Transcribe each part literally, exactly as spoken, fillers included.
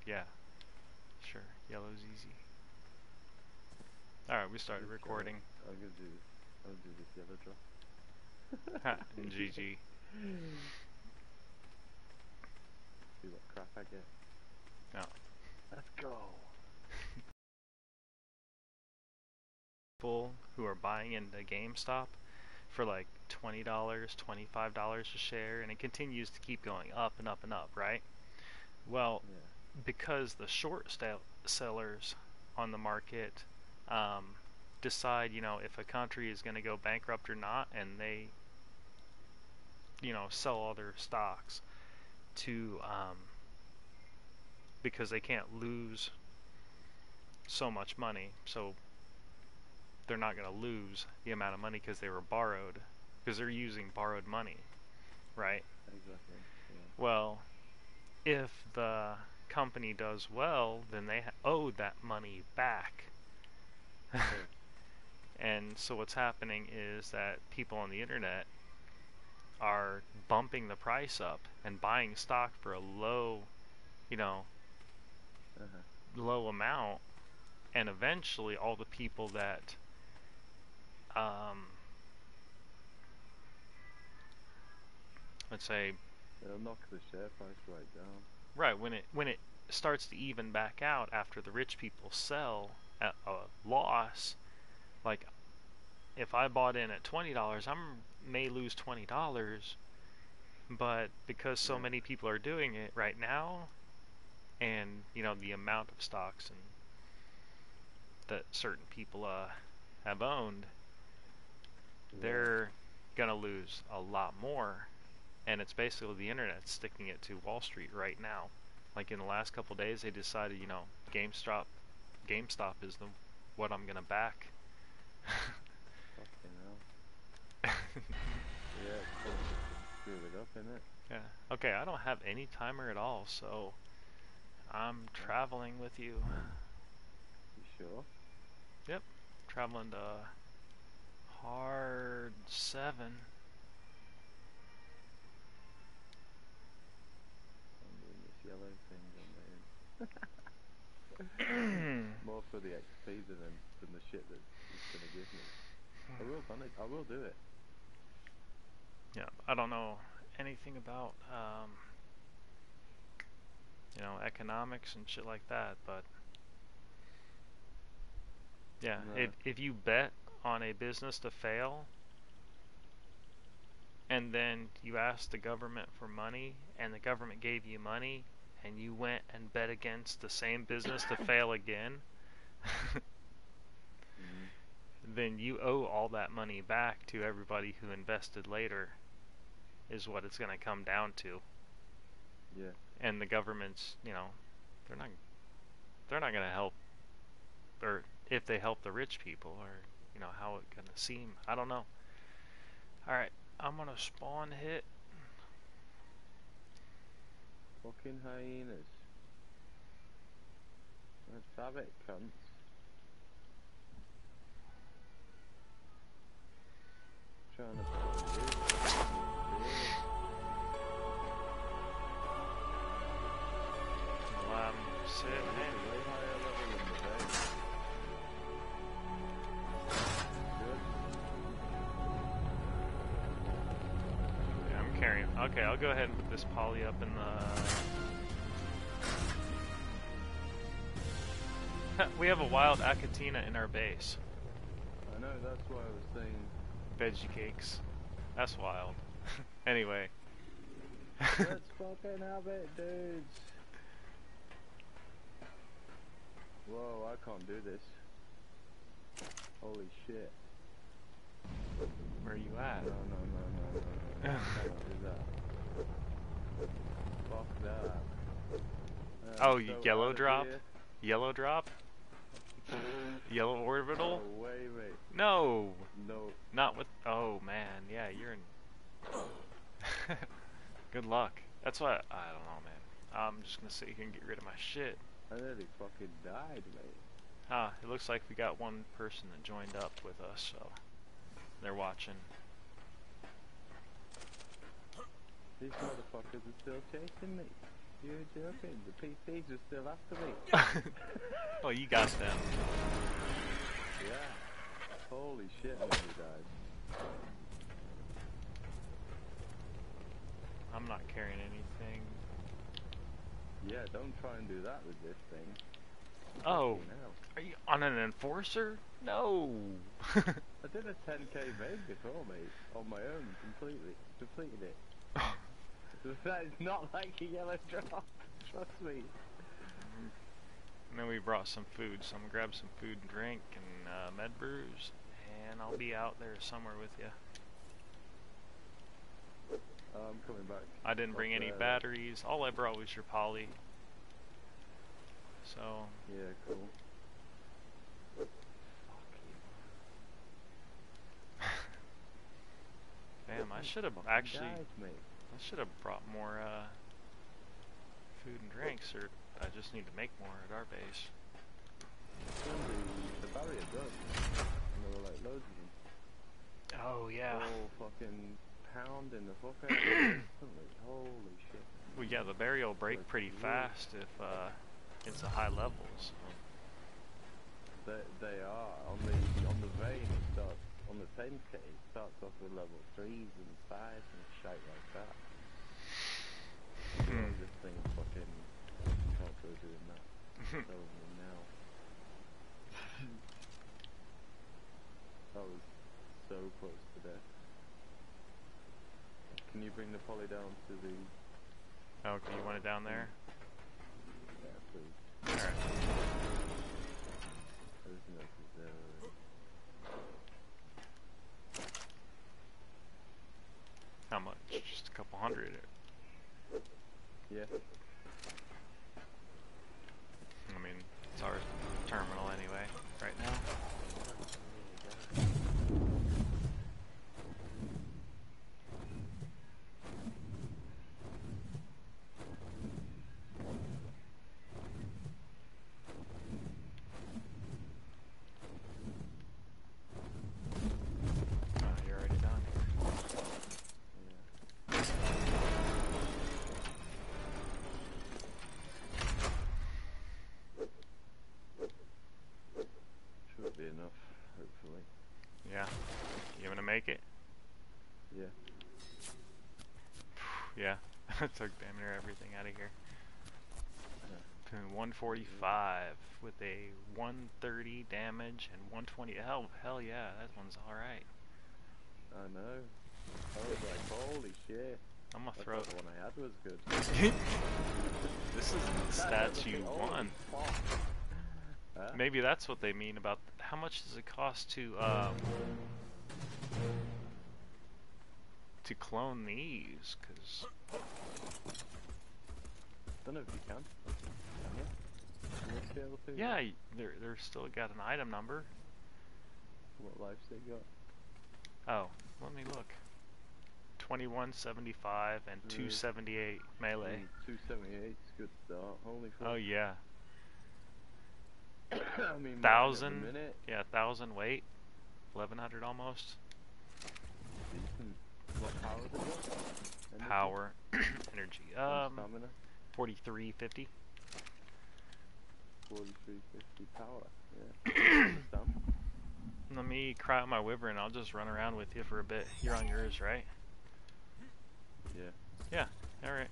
Yeah, sure. Yellow's easy. Alright, we started recording. I'm gonna do this. I'm gonna do this yellow drop. Ha, and G G. See what crap I get. No. Let's go. People who are buying into GameStop for like twenty dollars, twenty-five dollars a share, and it continues to keep going up and up and up, right? Well, Yeah. because the short sellers on the market um, decide, you know, if a country is going to go bankrupt or not, and they, you know, sell all their stocks to, um, because they can't lose so much money, so they're not going to lose the amount of money because they were borrowed, because they're using borrowed money, right? Exactly. Yeah. Well, if the company does well, then they owe that money back. And so what's happening is that people on the internet are bumping the price up and buying stock for a low, you know, Uh-huh. low amount, and eventually all the people that um, let's say, it'll knock the share price right down. Right, when it when it starts to even back out after the rich people sell at a loss, like if I bought in at twenty dollars, I may lose twenty dollars, but because so yeah. many people are doing it right now, and you know the amount of stocks and that certain people uh, have owned, yeah. they're gonna lose a lot more, and it's basically the internet sticking it to Wall Street right now. Like in the last couple of days, they decided, you know, GameStop, GameStop is the what I'm gonna back. Fucking hell. Yeah, it's screw it up, innit? Yeah. Okay, I don't have any timer at all, so I'm traveling with you. You sure? Yep. Traveling to Hard seven. I'm doing this yellow thing on there. More for the X P than than the shit that it's gonna give me. I will done it. I will do it. Yeah, I don't know anything about um, you know, economics and shit like that, but yeah, No. if if you bet on a business to fail, and then you asked the government for money, and the government gave you money, and you went and bet against the same business to fail again, mm-hmm. then you owe all that money back to everybody who invested later, is what it's going to come down to. Yeah. And the government's, you know, they're not, they're not going to help, or if they help the rich people, or, you know, how it's going to seem. I don't know. Alright, I'm going to spawn hit. Fucking hyenas. Let's have it, cunts. Trying to fucking do this. Well, I'm sitting Way higher level than the base. Good. Yeah, I'm carrying. Okay, I'll go ahead and put this poly up in the... We have a wild Achatina in our base. I know, that's why I was saying... Veggie cakes. That's wild. Anyway. Let's fucking have it, dudes. Whoa, I can't do this. Holy shit. Where are you at? No, no, no, no, no, no. I cannot do that. Fuck that. Uh, oh, you so yellow drop? Here. Yellow drop? Yellow orbital? Oh, wait, wait. No! No. Not with... Oh, man. Yeah, you're in... Good luck. That's why... I don't know, man. I'm just gonna sit here and get rid of my shit. I nearly fucking died, mate. Ah, it looks like we got one person that joined up with us, so... They're watching. These motherfuckers are still chasing me. You're joking. The P Cs are still after me. Oh, you got them. Yeah. Holy shit, I nearly died. I'm not carrying anything. Yeah, don't try and do that with this thing. Oh, Fucking hell. are you on an enforcer? No. I did a ten K raid before, mate, on my own, completely. Completed it. That is not like a yellow drop, trust me. And then we brought some food, so I'm gonna grab some food and drink and uh, med brews, and I'll be out there somewhere with you. Uh, I'm coming back. I didn't bring any there, batteries. All I brought was your poly. So. Yeah, cool. Fuck you. Damn, I should have Fucking actually. died, mate. I should have brought more uh, food and drinks, or I just need to make more at our base. The, the barrier does. And there were like loads of them. Oh yeah. All fucking pounding the fuck out of it. Holy shit. Well, yeah, the barrier will break Like, pretty really? fast if uh, it's a high levels. They, they are. On the on the vein it starts, on the ten K it starts off with level threes and fives and shit like that. Hmm. This thing fucking can't go doing that. Telling me now. That was so close to death. Can you bring the poly down to the... Okay, you want it down there? Yeah, please. Alright. Everything else is there already. How much? Just a couple hundred. Yeah. I mean, it's our terminal anyway, right now. Oh, you're already done. Yeah. Should be enough, hopefully. Yeah. You gonna make it? Yeah. Yeah. I took damn near everything out of here. one forty-five with a one thirty damage and one twenty. Hell, hell yeah, that one's alright. I know. I was like, holy shit. I'm gonna I throw thought the one I had was good. This is the stats you won. Huh? Maybe that's what they mean about how much does it cost to um to clone these? Cause Don't know if you can. Can you? Can you be able to? yeah, y- they're they're still got an item number. What lives they got? Oh, let me look. twenty-one seventy-five and Mm. two seventy-eight melee. two seventy-eight is good start. Holy fuck. Oh yeah, I mean, mine thousand. at the minute, Yeah, thousand weight, eleven hundred almost. decent. What power is it got? Energy? Power, energy. And Um, stamina? forty-three fifty. forty-three fifty power. Yeah. Understand? Let me cry out my wyvern. I'll just run around with you for a bit. You're on yours, right? Yeah. Yeah. All right.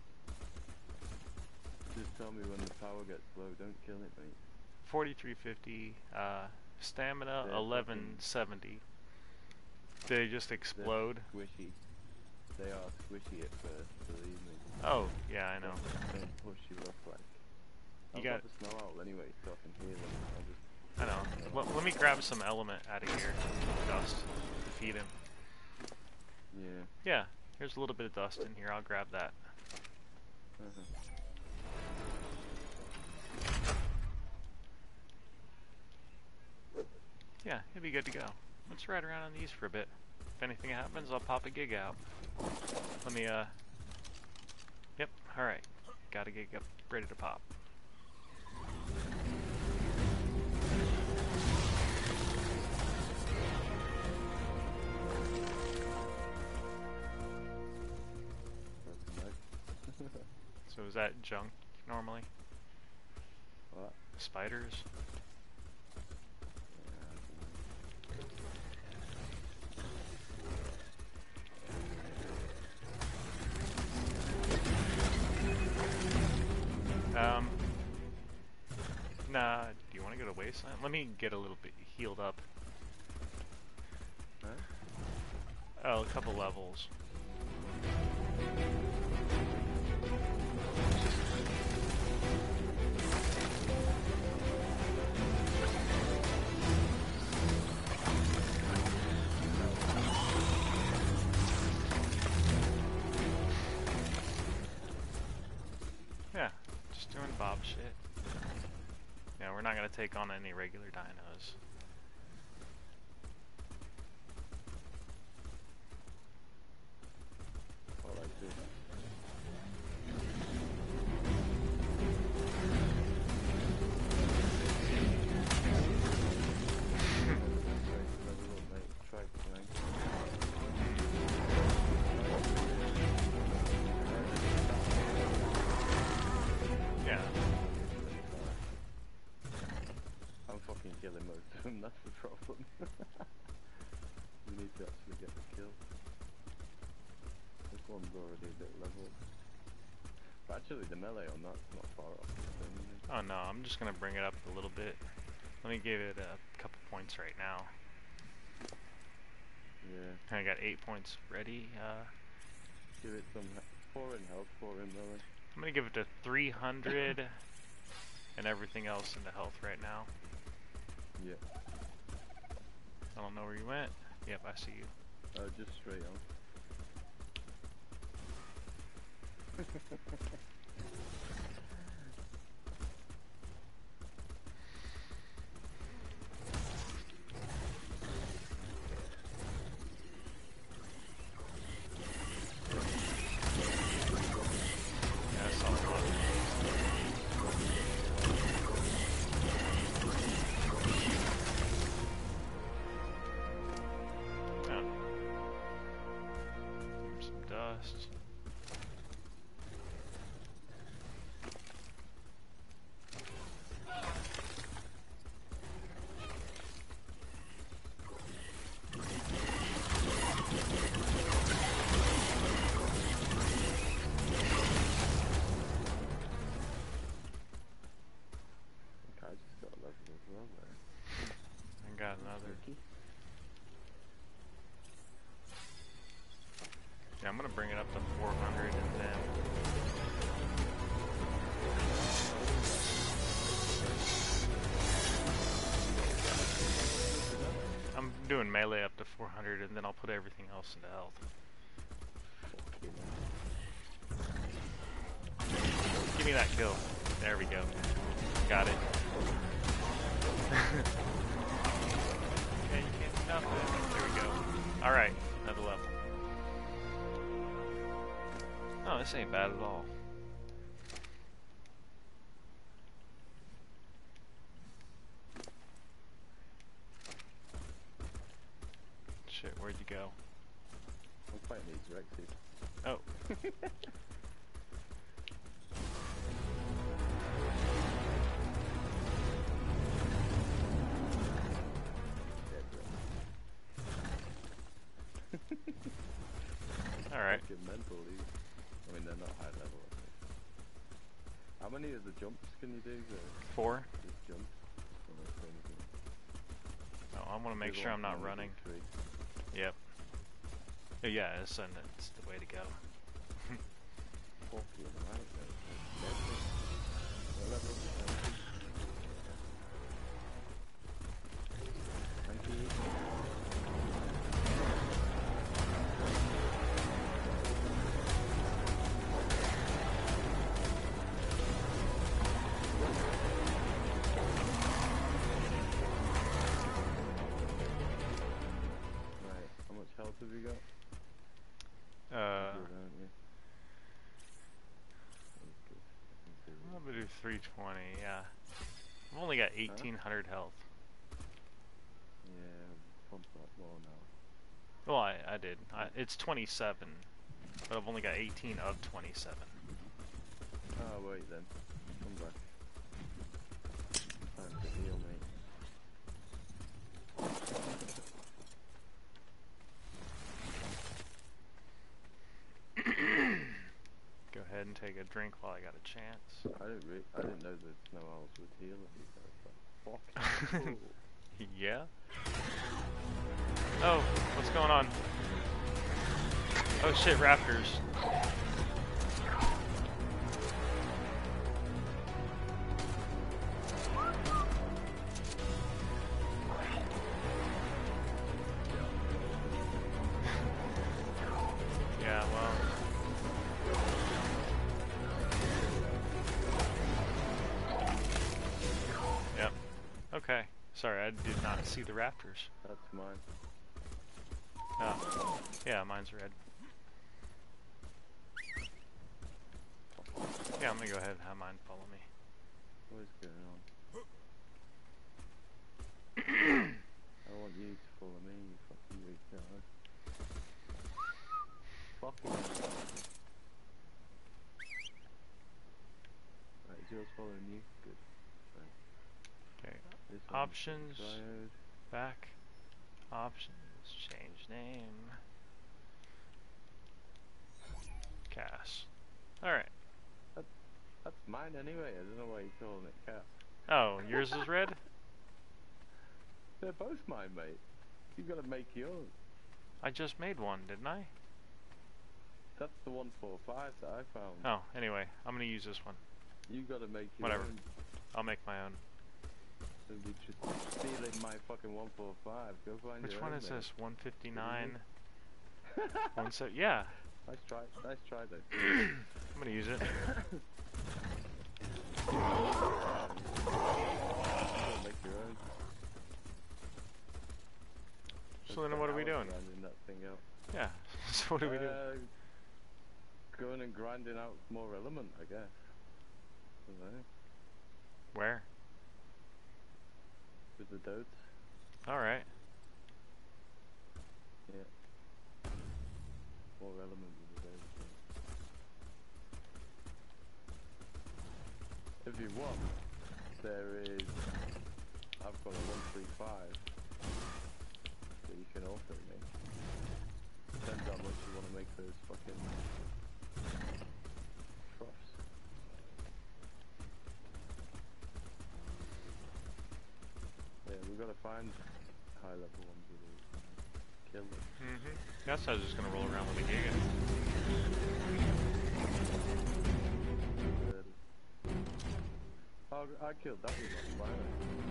Just tell me when the power gets low. Don't kill it, mate. forty-three fifty. Uh, stamina They're eleven seventy. They just explode. They're squishy. They are squishy at first, believe me. Oh yeah, I know. Don't push you up like. You I've got- got the snow owl anyway, so I can hear them. I'll just. I know. Let, let me grab some element out of here. Dust to feed him. Yeah. Yeah. Here's a little bit of dust in here. I'll grab that. Uh-huh. Yeah, it'll be good to go. Let's ride around on these for a bit. If anything happens, I'll pop a gig out. Let me, uh... Yep, alright. Got a gig up, ready to pop. That's nice. So is that junk normally? What? Spiders? Um, nah, do you want to go to Wasteland? Let me get a little bit healed up. Huh? Oh, a couple levels. Yeah, just doing Bob shit. Yeah, we're not gonna take on any regular dinos. All I do. Try flank. Yeah. I'm fucking killing most of them, that's the problem. We need to actually get the kill. This one's already a bit leveled. But actually the melee on that's not far off. Oh no, I'm just gonna bring it up a little bit. Let me give it a couple points right now. Yeah. I got eight points ready. Uh, Give it some four in health, four in melee. I'm gonna give it to three hundred and everything else into health right now. Yeah. I don't know where you went. Yep, I see you. Uh, just straight on. Yeah, I saw one. Oh. Here's some dust. I just got a level as well there. I got another. Yeah, I'm gonna bring it up to four hundred and then. I'm doing melee up to four hundred and then I'll put everything else into health. Give me that kill. There we go. Got it. Yeah, you can't do nothing. There we go. Alright, another level. Oh, this ain't bad at all. Shit, where'd you go? I'm fighting these Rexes. Oh. Alright. Fucking mental these. I mean, they're not high level. I think. How many of the jumps can you do? The, Four? Just jump. Oh, I want to make sure I'm not running. Yep. Oh, yeah, it's, and it's the way to go. Fucking right, though. What level is it? Thank you. Right, how much health have you got? Uh, Good, aren't you? That's good. I can see I'm that. gonna do three twenty, yeah. I've only got eighteen hundred health. Yeah, pump that more now. Well, I, I did. I, it's twenty-seven, but I've only got eighteen of twenty-seven. Oh, wait then. Come back. Time to heal, mate. Go ahead and take a drink while I got a chance. I didn't re I didn't know the snow owls would heal at these guys. Fuck. Yeah? Oh, what's going on? Oh shit, raptors. Yeah, well. Yep. Okay. Sorry, I did not see the raptors. That's mine. Oh. Yeah, mine's red. Yeah, I'm gonna go ahead and have mine follow me. What is going on? I want you to follow me, you fucking retard. Fucking hell. Right, is yours following you? Good. Right. Okay. This one's Options. expired. Back. Options. Change name. Cass. Alright. That's mine anyway, I don't know why you're calling it cat. Oh, yours is red? They're both mine, mate. You gotta make yours. I just made one, didn't I? That's the one four five that I found. Oh, anyway, I'm gonna use this one. You gotta make your Whatever. own. I'll make my own. So you just stealing my fucking one four five. Go find Which your one own, is mate. this? one fifty-nine? one se yeah. Nice try, nice try though. I'm gonna use it. You gotta make your own. So then what are we doing? Grinding that thing out. Yeah. So what are we doing? Uh, going and grinding out more element, I guess. I don't know. Where? With the dodes. Alright. Yeah. More element with the dodes. Yeah. If you want, there is. I've got a one three five that you can offer me. Depends how much you want to make those fucking troughs. Yeah, we've got to find high level ones with these. Kill them. Mm-hmm. Guess I was just gonna roll around with a Giga. Oh, I killed that with my spiner.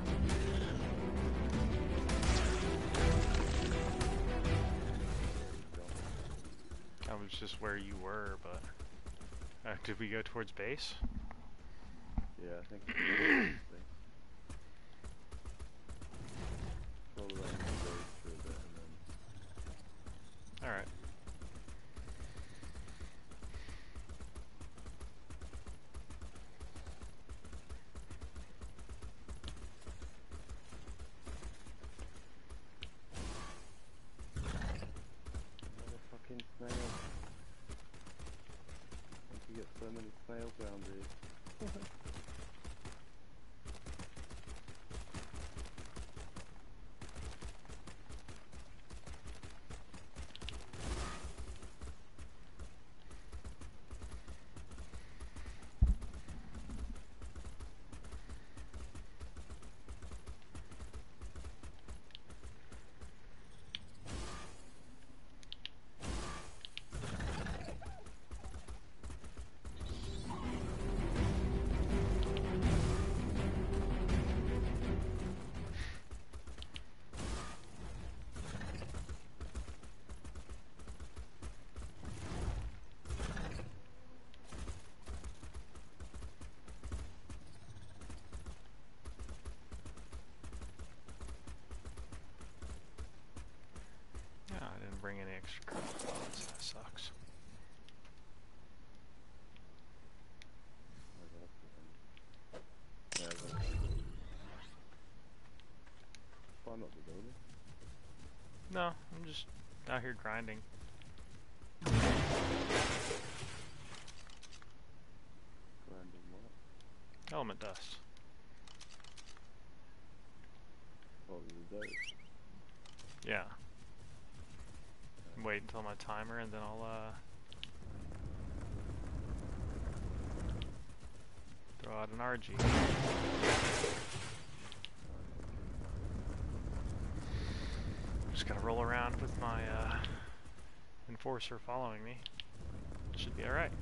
That was just where you were, but... Uh, did we go towards base? Yeah, I think. Roll around the base for a bit and then. Alright. Another fucking snail. You get so many snails around here. Yeah, I didn't bring any extra crossbows. That sucks. Yeah, that's climb up the building. No, I'm just out here grinding. Grinding Element dust. What was the dose? Yeah. Wait until my timer and then I'll uh throw out an R G. Just gotta roll around with my uh, enforcer following me. Should be alright.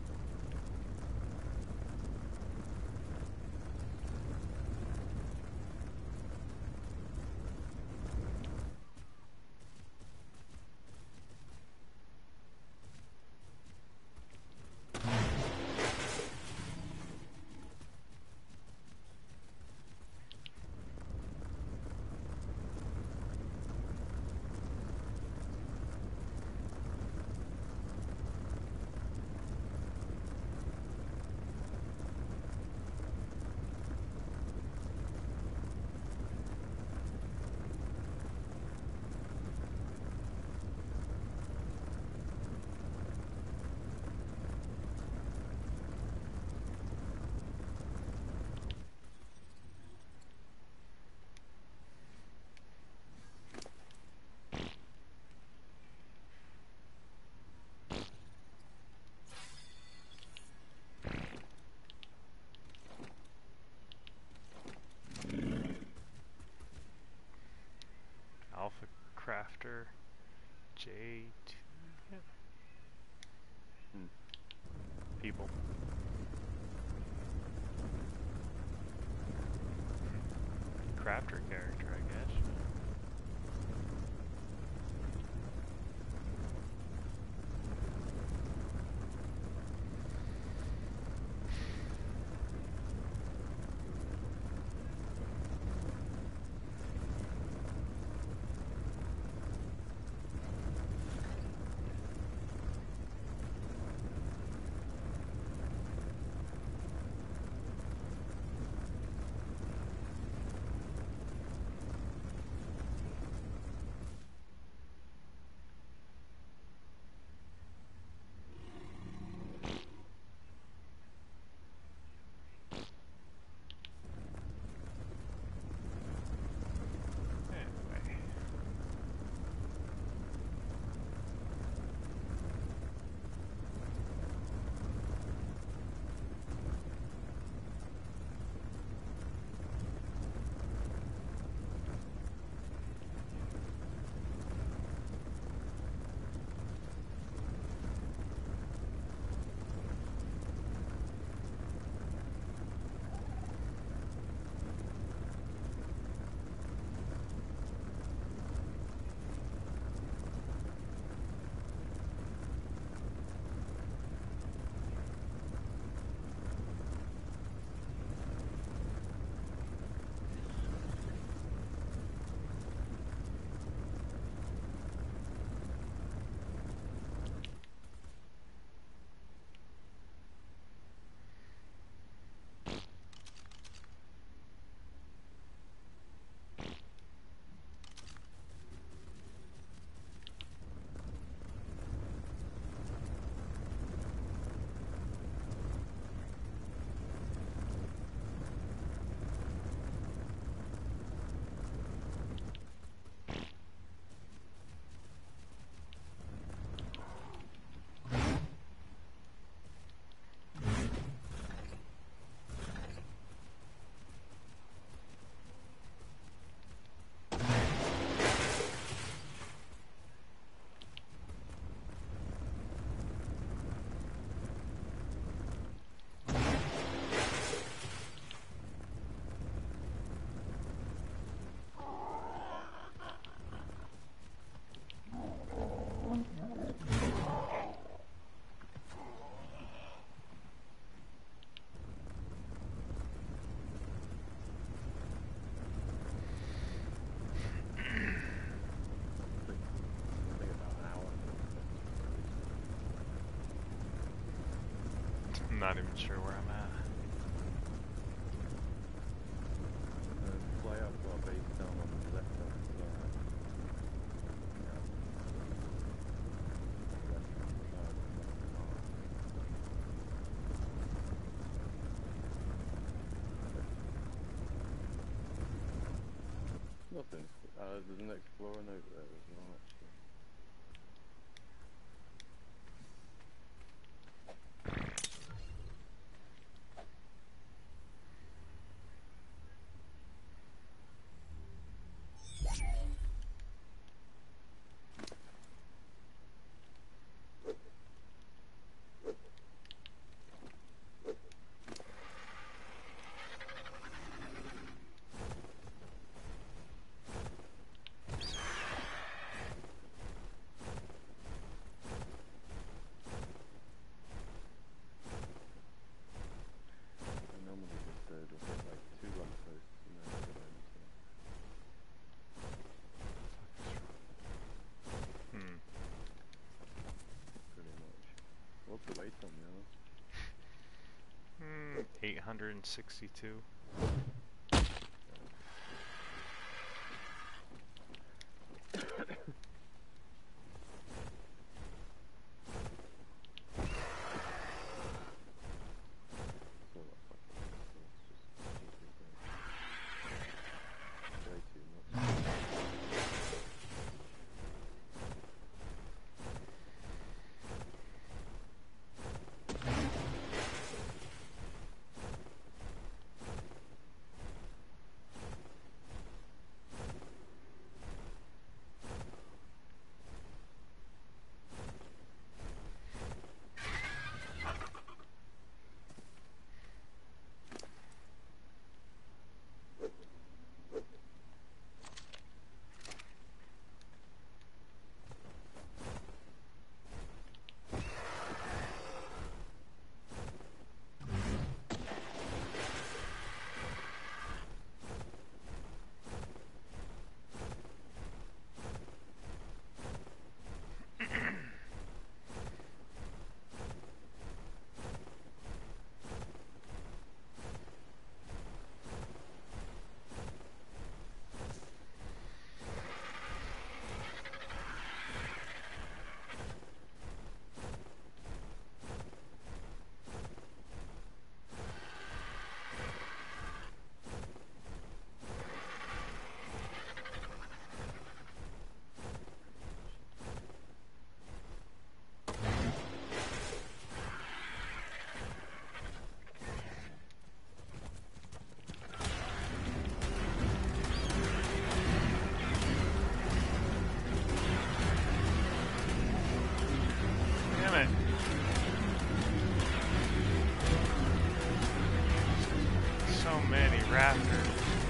Alpha Crafter J two. Yeah. Hmm. People. Crafter character, I guess. Anyway. I think about an hour. I'm not even sure where I'm at. Uh, fly up to our base down on the left hand side. Yeah. Left hand side of the map. nothing. Uh, there's an explorer note there as well, actually. I normally just uh, will hit like two lampposts and then go home, so Hmm. pretty much. What's the weight on yours? Hmm. eight hundred sixty-two. So that fucking it's just stupid, but way too much. Damn it. So many raptors.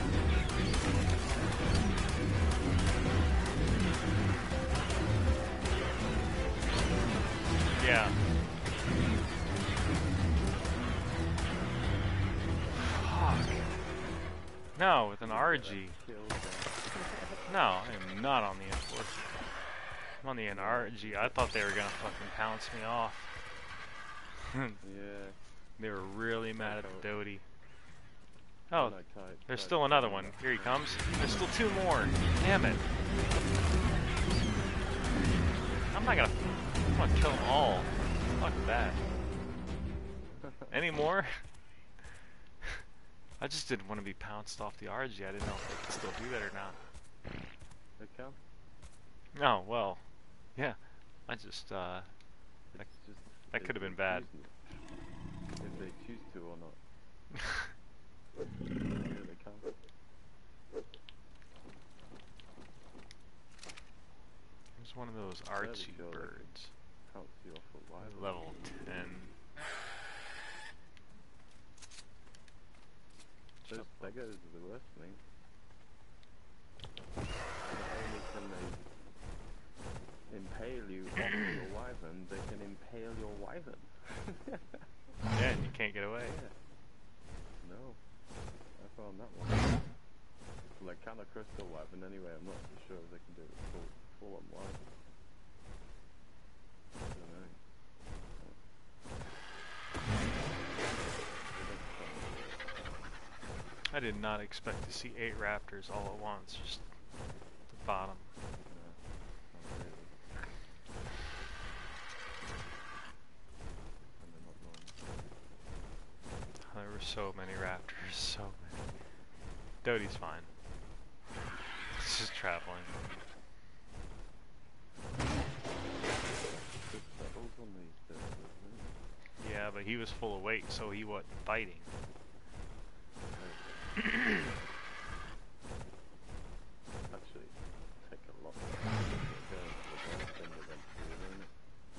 Yeah. Fuck. No, with an R G. Killed them. No, I am not on the Enforcer. I'm on the N R G. I thought they were gonna fucking pounce me off. Yeah. They were really mad at the Doty. When Oh, I typed- there's typed still another down one. that Here he thing. comes. There's still two more. Damn it. I'm not gonna... I'm gonna kill them all. Fuck that. Any more? I just didn't want to be pounced off the R G. I didn't know if they could still do that or not. They can. Oh, well. Yeah. I just, uh... It's just that they could have been can bad. choose n- If they choose to or not. Yeah, they can. There's one of those Fairly Archie sure they could birds. Pounce you off a wire. Level ten. Those beggars are the worst thing. Not only can they impale you off your wyvern, they can impale your wyvern. Yeah, and you can't get away. Yeah. No. I found that one. Like kind of crystal wyvern anyway, I'm not so sure if they can do it full, full on wide. I don't know. I did not expect to see eight raptors all at once, just at the bottom. No, not really. And they're not long. There were so many raptors, so many. Doty's fine. Just traveling. Good settles on these servers, isn't it? Yeah, but he was full of weight, so he wasn't fighting. Actually, take a lot of time to get going for the boss end eventually, won't it?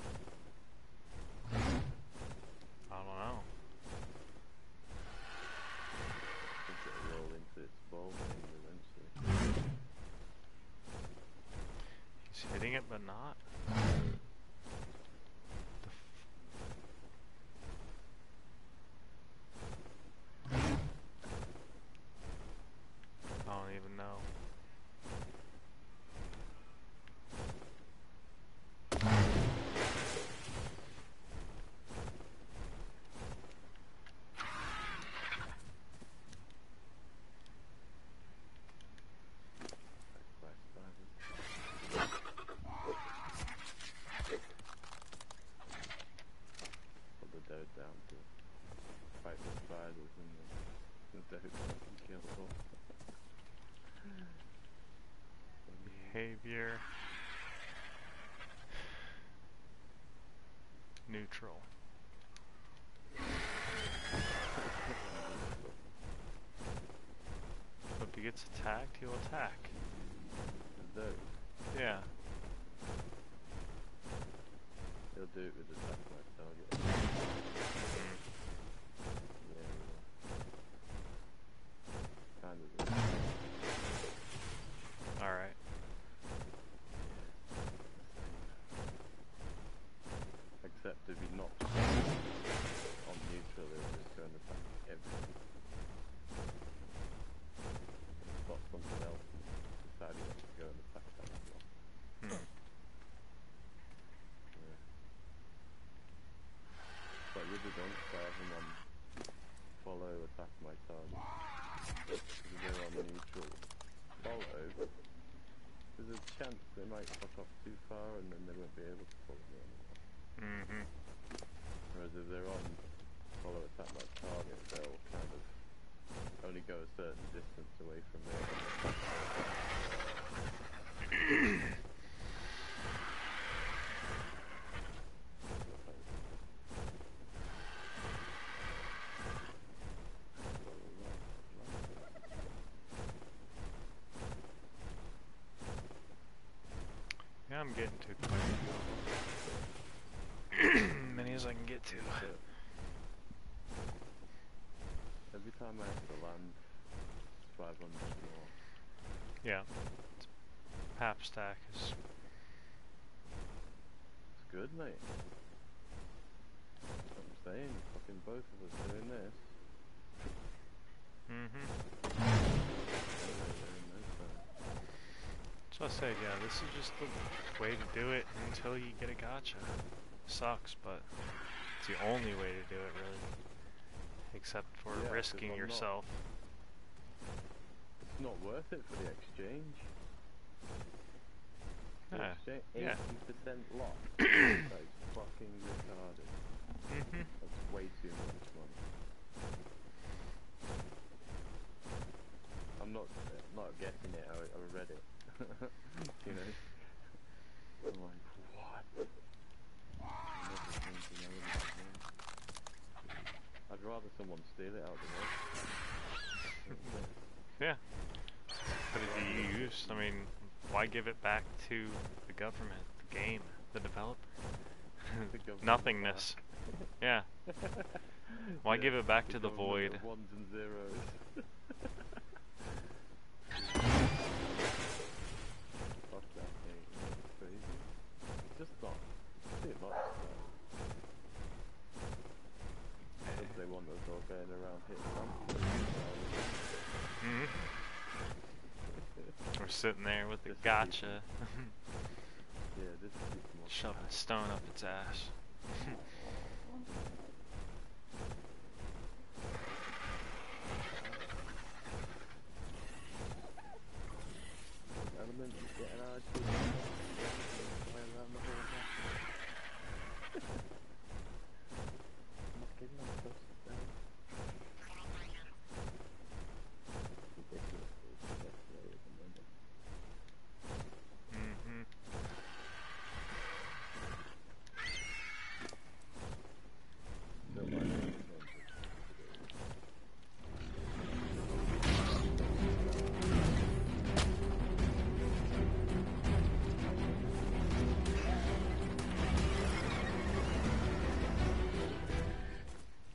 I don't know. I think it'll roll into its ball thing eventually. He's hitting it, but not. The f I don't even know. Back spiders. Put the dough down to fight the spiders and the, the dough fucking kill them all. Behavior. Neutral. If he gets attacked, he'll attack. The dough, Yeah. he'll do it with the attack my target. Mm. Yeah, yeah. Kind of. The Alright. Except if he knocks on neutral, he'll just go and attack everything. Spot something else and decide he wants to go and attack that as well. Hmm. Yeah. But with the dunks, I have them on follow, attack my target. If they're on neutral, follow, there's a chance they might fuck off too far and then they won't be able to follow me anymore. Mm-hmm. Whereas if they're on follow attack my target, they'll kind of only go a certain distance away from me. Yeah, I'm getting to quite a few of them. Many as I can get to. Every time I have to land, it's five hundred more. Yeah. Pap stack is. It's good, mate. That's what I'm saying. Fucking both of us doing this. Mm-hmm. Anyway, no time. So I said, yeah, this is just the way to do it until you get a gacha. Sucks, but it's the only way to do it, really. Except for Yeah, 'cause risking I'm not- yourself. It's not worth it for the exchange. The Yeah. exchange, Yeah. eighty percent loss. That is fucking retarded. Mm-hmm. That's way too much money. I'm not uh, not getting it. I, I read it. You know. I'm like, what? Never seem to know anything. I'd rather someone steal it out the way. Yeah. But if you use, I mean, why give it back to the government, the game, the developer? The government Nothingness. Yeah. Why Yeah, give it back to the government void? of ones and zeros. Fuck that thing. It's crazy. Just not. It's too much. Because they want us all going around hitting them. Mm-hmm. We're sitting there with the This is gotcha, Yeah, this is more. shoving a stone up its ass. Element is getting our shit. Way around the whole map. Knocking them close down. Ridiculous. It's the best way at the moment.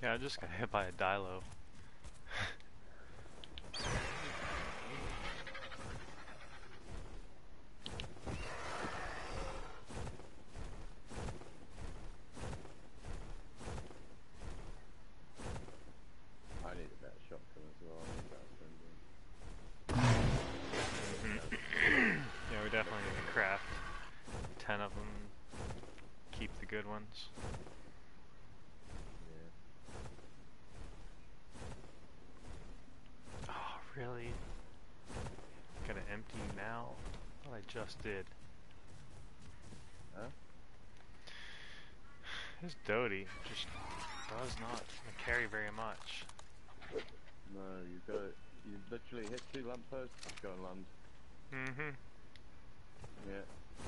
Yeah, I just got hit by a Dilo. I need a better shotgun as well. I need that spending. Mm-hmm. Yeah, we definitely need to craft ten of them. Keep the good ones. Yeah. Oh, really? Gonna empty you now? What I just did. Huh? This Doty just does not carry very much. No, you got it. You literally hit two lampposts, go and land. Mm-hmm. Yeah.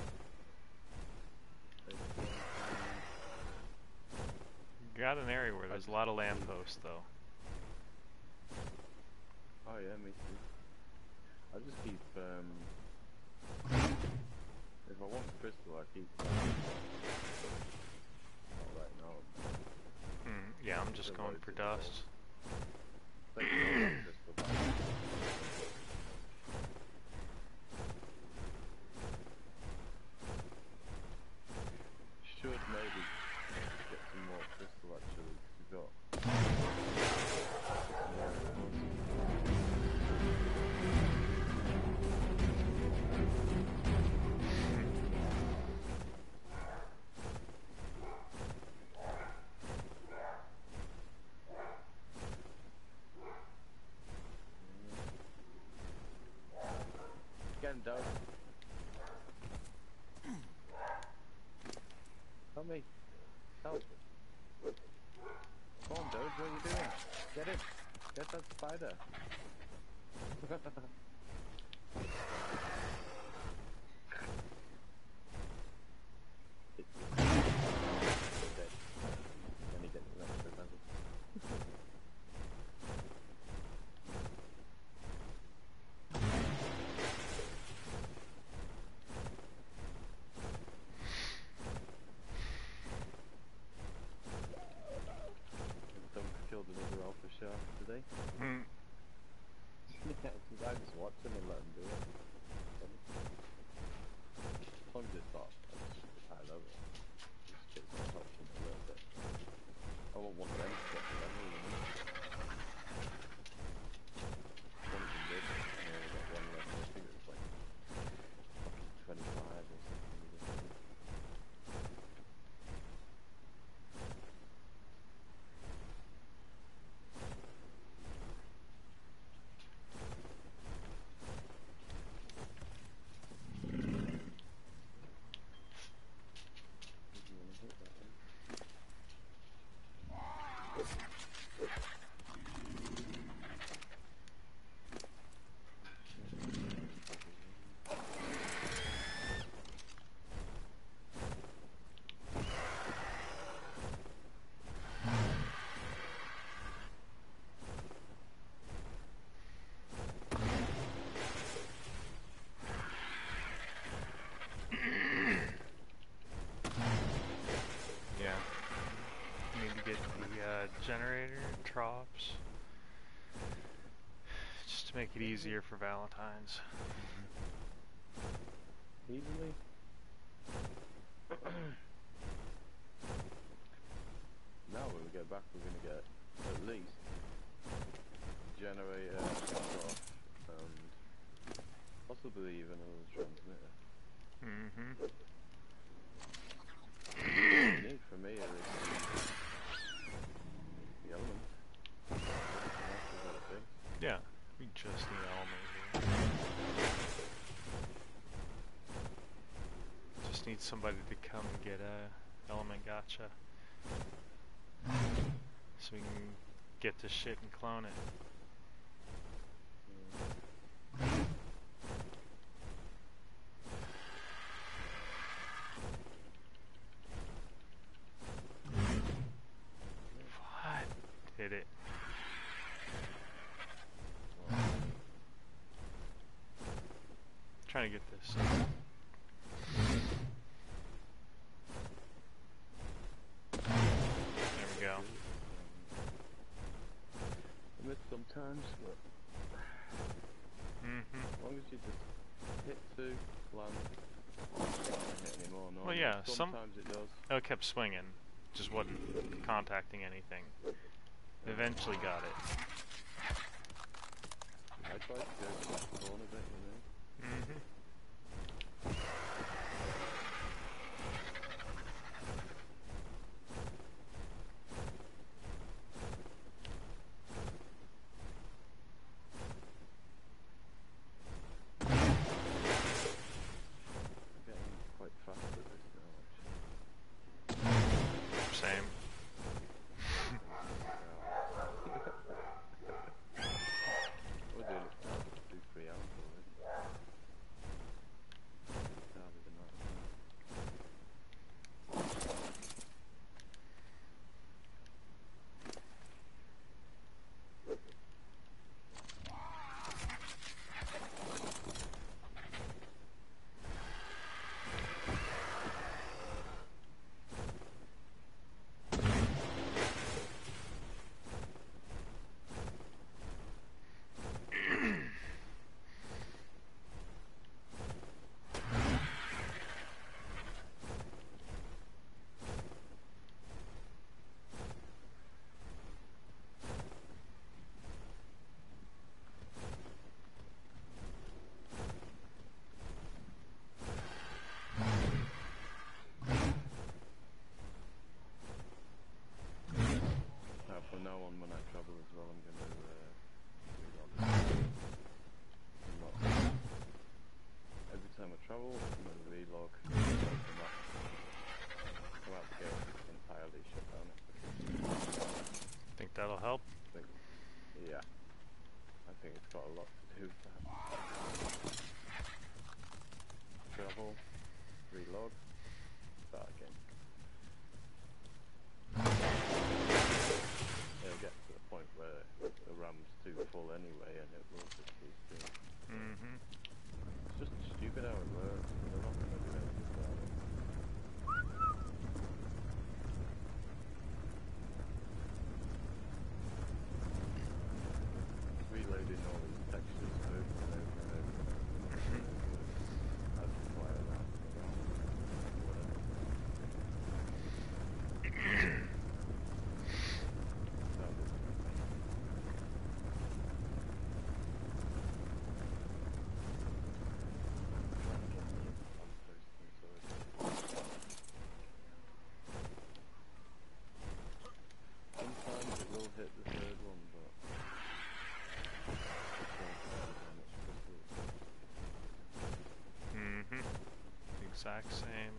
Got an area where there's a lot of lampposts, though. Oh yeah, me too. I just keep, um... if I want crystal, I keep... Not right now. Mm, yeah, I'm just going for dust. Take that crystal back. Should maybe get some more crystal actually, 'cause we've got... Again, Doe. Help me. Help. Come on, Doge, what are you doing? Get it. Get that spider. Then he gets an extra level. Don't killed another alpha shark today. Mm. Yeah, because I just watch him and let him do it. As long as it's not high level, just get some help from a little bit. I want one of them to get the level, you know. One of them did, and I got one left. I think it was like fucking twenty-five or something ridiculous. Did you want to hit that one? Yeah. Need to get the uh, generator, trops, just to make it easier for Valentine's. Easily? Now when we get back we're going to get at least generator, off, and possibly even another transmitter. Mm-hmm. What we need from here is the element. Yeah, we just need element here. Just need somebody to come and get a element gotcha. So we can get this shit and clone it. What? Did it. Trying to get this. There we go. sometimes, but Mm-hmm. as long as you just hit two, land, it doesn't hit anymore. No, Well, yeah, some- sometimes it does. Oh, it kept swinging. Just wasn't contacting anything. Eventually got it. I tried to go to that corner bit, you know. Mm-hmm. I'm getting quite fast at this now, actually. Same. We're doing it for about two, three hours already. Started the night. Uh, from now on, when I travel as well, I'm going to uh, relog. Unlock. Every time I travel, I'm going to relog. Come out, come out the gate entirely shut down. Think that'll help? I think, yeah, I think it's got a lot to do with that. Travel, relog, start again. It'll get to the point where the RAM's too full anyway, and it will just lose steam. Mm-hmm. It's just stupid how it works. They're not going to do anything about it. Reloading all these textures over and over and over and over and over and over. As you fly around and around and whatever. Sound is trying to get me on first console. Sometimes it will hit the third one, but it won't matter how much crystal it's got. Mm-hmm. Exact same.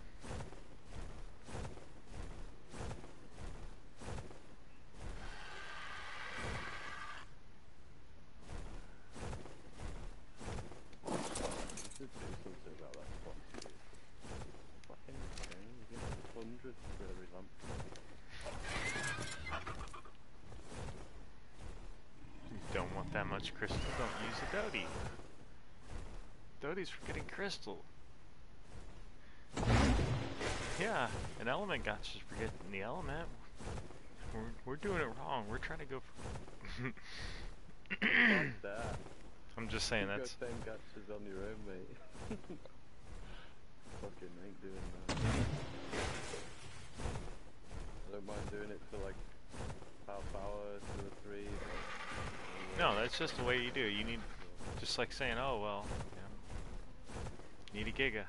You should do something about that quantity. Fucking insane, you get a hundred for every lamp. You don't want that much crystal, don't use a Doty. Doty's for getting crystal. Yeah, an element gotcha's for getting the element. We're, we're doing it wrong. We're trying to go for... Fuck that. I'm just saying You that's... got ten gotchas on your own, mate. Fucking ain't doing that. I don't mind doing it for like half hour, two or three. But No, that's just the way you do it. You need... Just like saying, oh, well, you know, need a giga.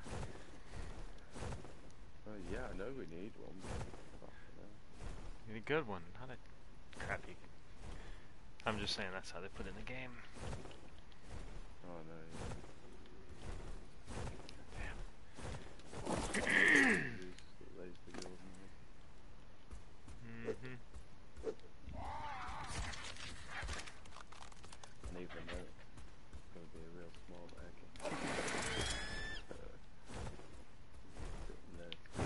Oh yeah, I know we need one. But fucking hell. Need a good one, not a crappy... I'm just saying that's how they put it in the game. Oh no. Damn. Lays the golden one. Mm-hmm. And even though it's going to be a real small egg. uh, sitting there.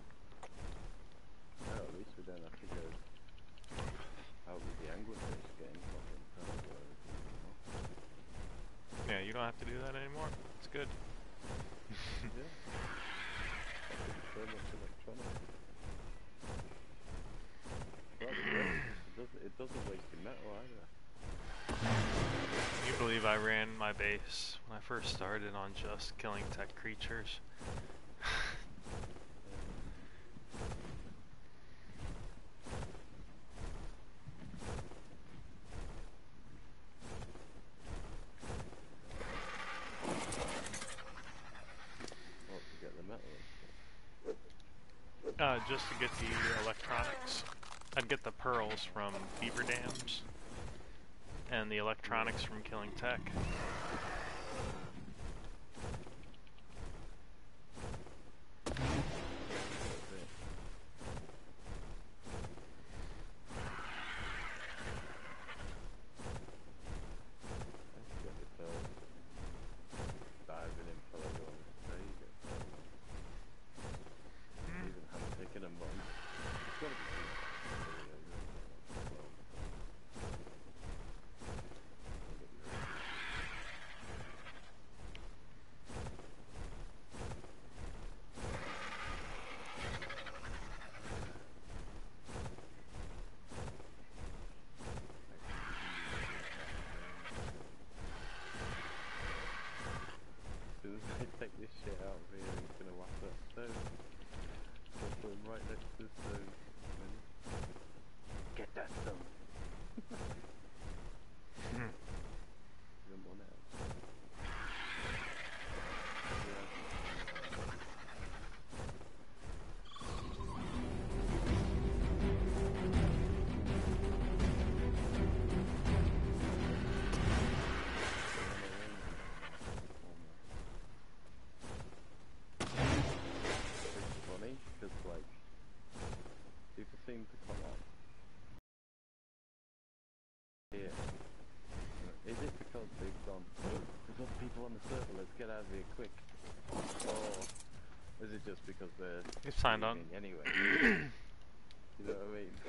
Well, at least we don't have to go out with the anglerfish getting don't have to do that anymore. It's good. Yeah. So much electronics. Well, that's great. It doesn't, it doesn't waste your metal either. You believe I ran my base when I first started on just killing tech creatures? What, to get the metal and stuff? Uh, just to get the electronics. I'd get the pearls from beaver dams, and the electronics from killing tech. Take this shit out of here, he's gonna whack that stone. I'll put him right next to the stone. Get that stone. Come on out. Seem to come up here. Is it because they've gone, oh, there's other people on the server, let's get out of here quick? Or is it just because they're You signed on anyway? You know what I mean?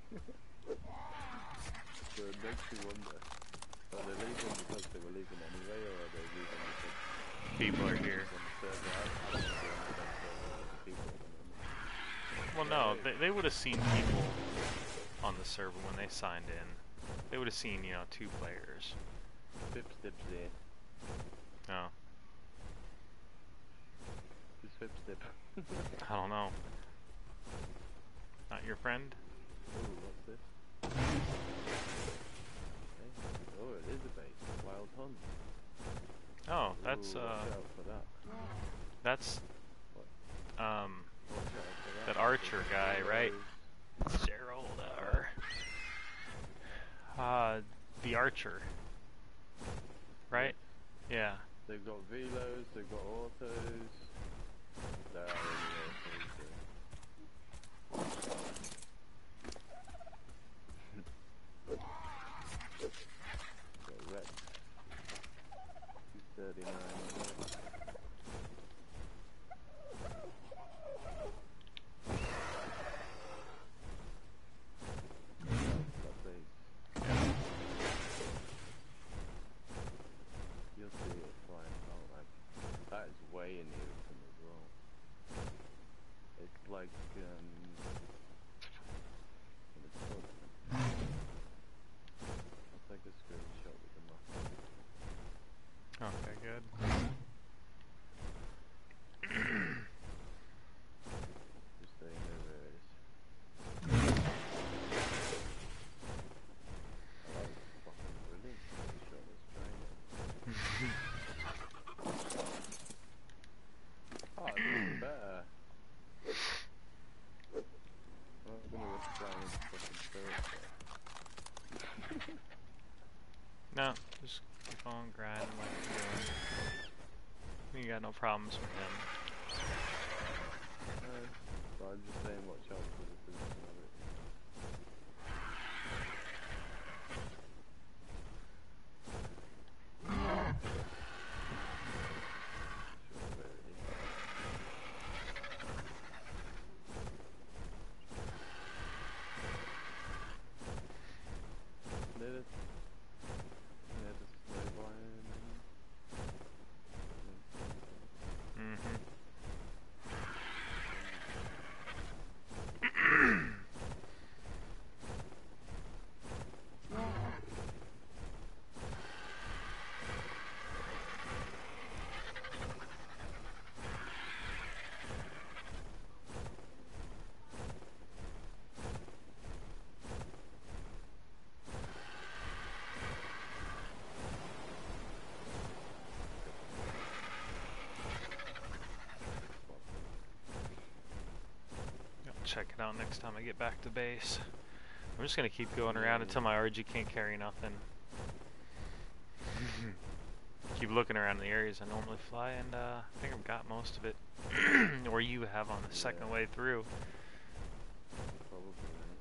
So it makes you wonder, are they leaving because they were leaving anyway, or are they leaving because people are here? on the server? I don't know if they're on the people at the moment. Well, no, they, they would have seen people on the server when they signed in. They would have seen, you know, two players. Fips dips there. No, Who's Fips dip? I don't know. Not your friend? Ooh, what's this? Okay. Oh, it is a base. Wild Hunt. Oh, that's, Ooh, uh, watch out for that. that's, What? um, Watch out for that. that archer guy, right? Velos. Gerald, or, uh, the archer. Right? Yeah. They've got velos, they've got autos. There are any autos too. Got Rex. two thirty-nine. You'll see it flying about like that is way in the open as well. It's like um what it's called. I'll take a screenshot with the map. Okay, good. Just so you know where it is. Oh, that was fucking brilliant. Shot this train. Oh, it's even better. Well, I'm gonna risk flying into fucking turret there. No, just keep on grinding like you're doing. You got no problems with him. No, but I'm just saying watch out for the position of it. Sure where it is. Near the, near the snow biome. check it out next time I get back to base. I'm just gonna keep going around until my R G can't carry nothing. Keep looking around the areas I normally fly, and uh, I think I've got most of it. Or you have on the second Yeah. way through. Probably.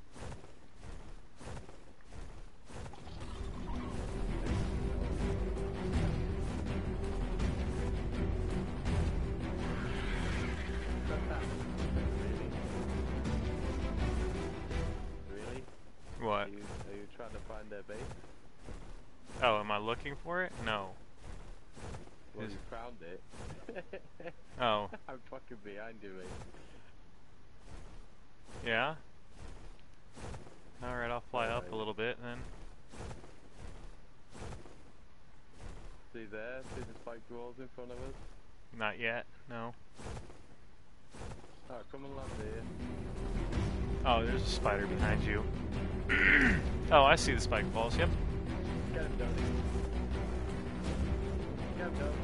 Really? Really? What? Are you, are you trying to find their base? Oh, am I looking for it? No. Well, Is- you found it. Oh, I'm fucking behind you, mate. yeah? Alright, I'll fly up a Alright. little bit then. See there? See the spiked walls in front of us? Not yet, no. Oh, come and land here. Oh, there's a spider behind you. Oh, I see the spike balls, yep. Get him, Donnie. Get him, Donnie.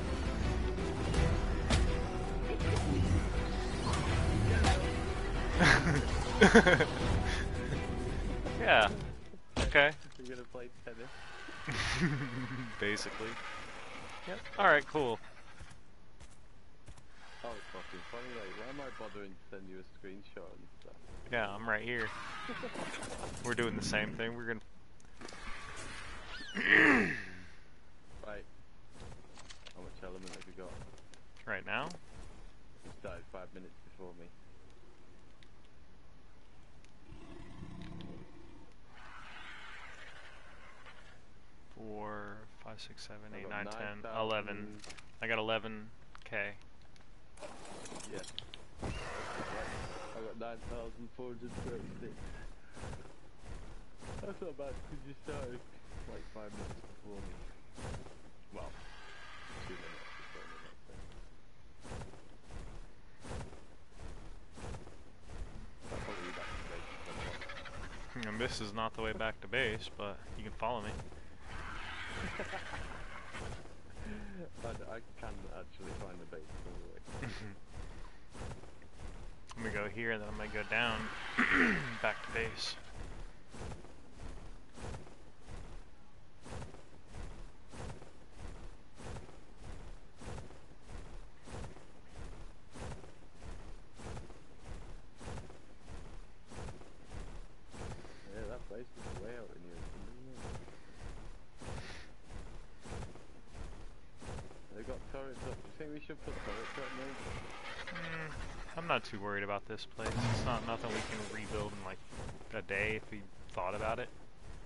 Yeah. Okay. You're gonna play tennis? Basically. Yep. Alright, cool. Oh, it's fucking funny, like, why am I bothering to send you a screenshot and stuff? Yeah, I'm right here. We're doing the same thing. We're gonna. Right. How much element have you got? Right now? You started five minutes before me. Four, five, six, seven, I've eight, got nine, ten, nine eleven. thousand. I got eleven K. Yes. I got nine thousand four hundred thirty-six. That's not bad because you started like five minutes before me. Well, two minutes before me, let's say. I'll follow you back to base if I want. And this is not the way back to base, but you can follow me. But I can actually find the base all the way. I'm gonna go here, and then I'm gonna go down, back to base. Yeah, that base is way out in here, isn't it? They got turrets up. Do you think we should put turrets up, mate? Mm, I'm not too worried about this place. It's not nothing we can rebuild in like a day if we thought about it.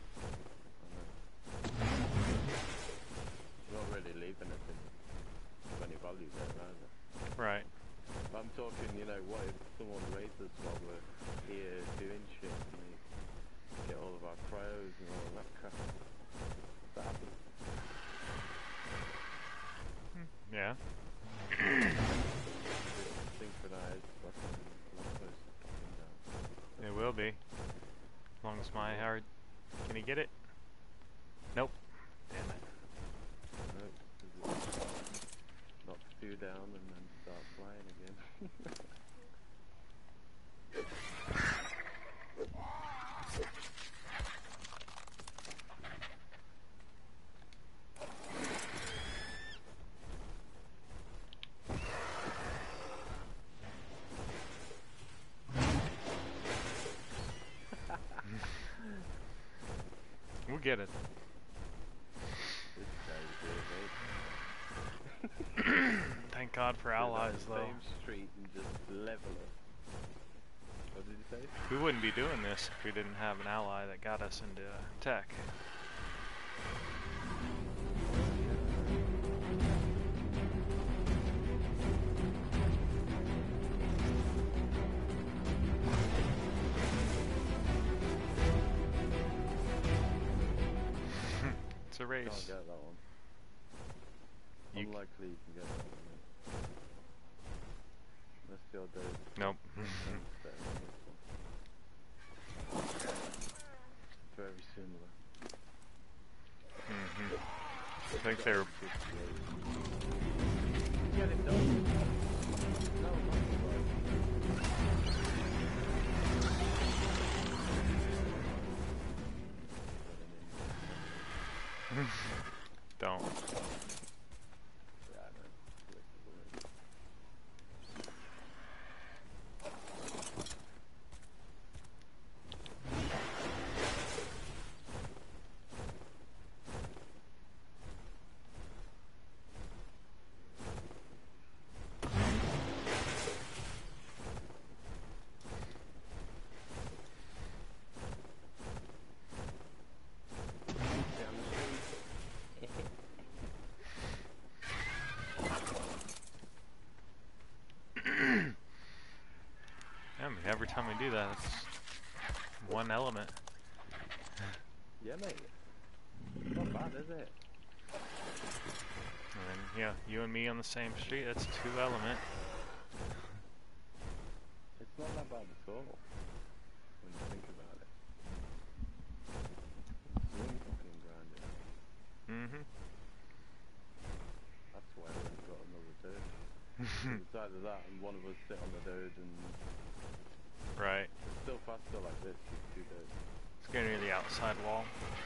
We're not really leaving it of any value there, either. Right. I'm talking, you know, what if someone raids us while we're here doing shit and they get all of our cryos and all of that crap? That happens. Yeah. Synchronized fucking lamppost fucking down. It will be. As long as my hard. Can he get it? Nope. Damn it. Nope, 'cause it knocks you down and then start flying again. We'll get it. This guy's here, mate. Thank God for Go down allies, the though. Same street and just level it. What did you say? We wouldn't be doing this if we didn't have an ally that got us into tech. It's a race. Can't get that one. You- Unlikely you can get that one. Mate. Unless you're dead. Nope. Very similar. hmm I think they're. Get it done. No, not Don't. Yeah, I know. Predictable, really. Down the street. Yeah, I mean, every time we do that, it's one element. Yeah, mate. Not bad, is it? And then, yeah, you and me on the same street, that's two element. It's not that bad at all, when you think about it. Soon fucking grind it out. Mm-hmm. That's why we haven't got another dirt. It's either that and one of us sit on the dirt and Right. it's still faster like this, just two dirt. Let's go near the outside wall.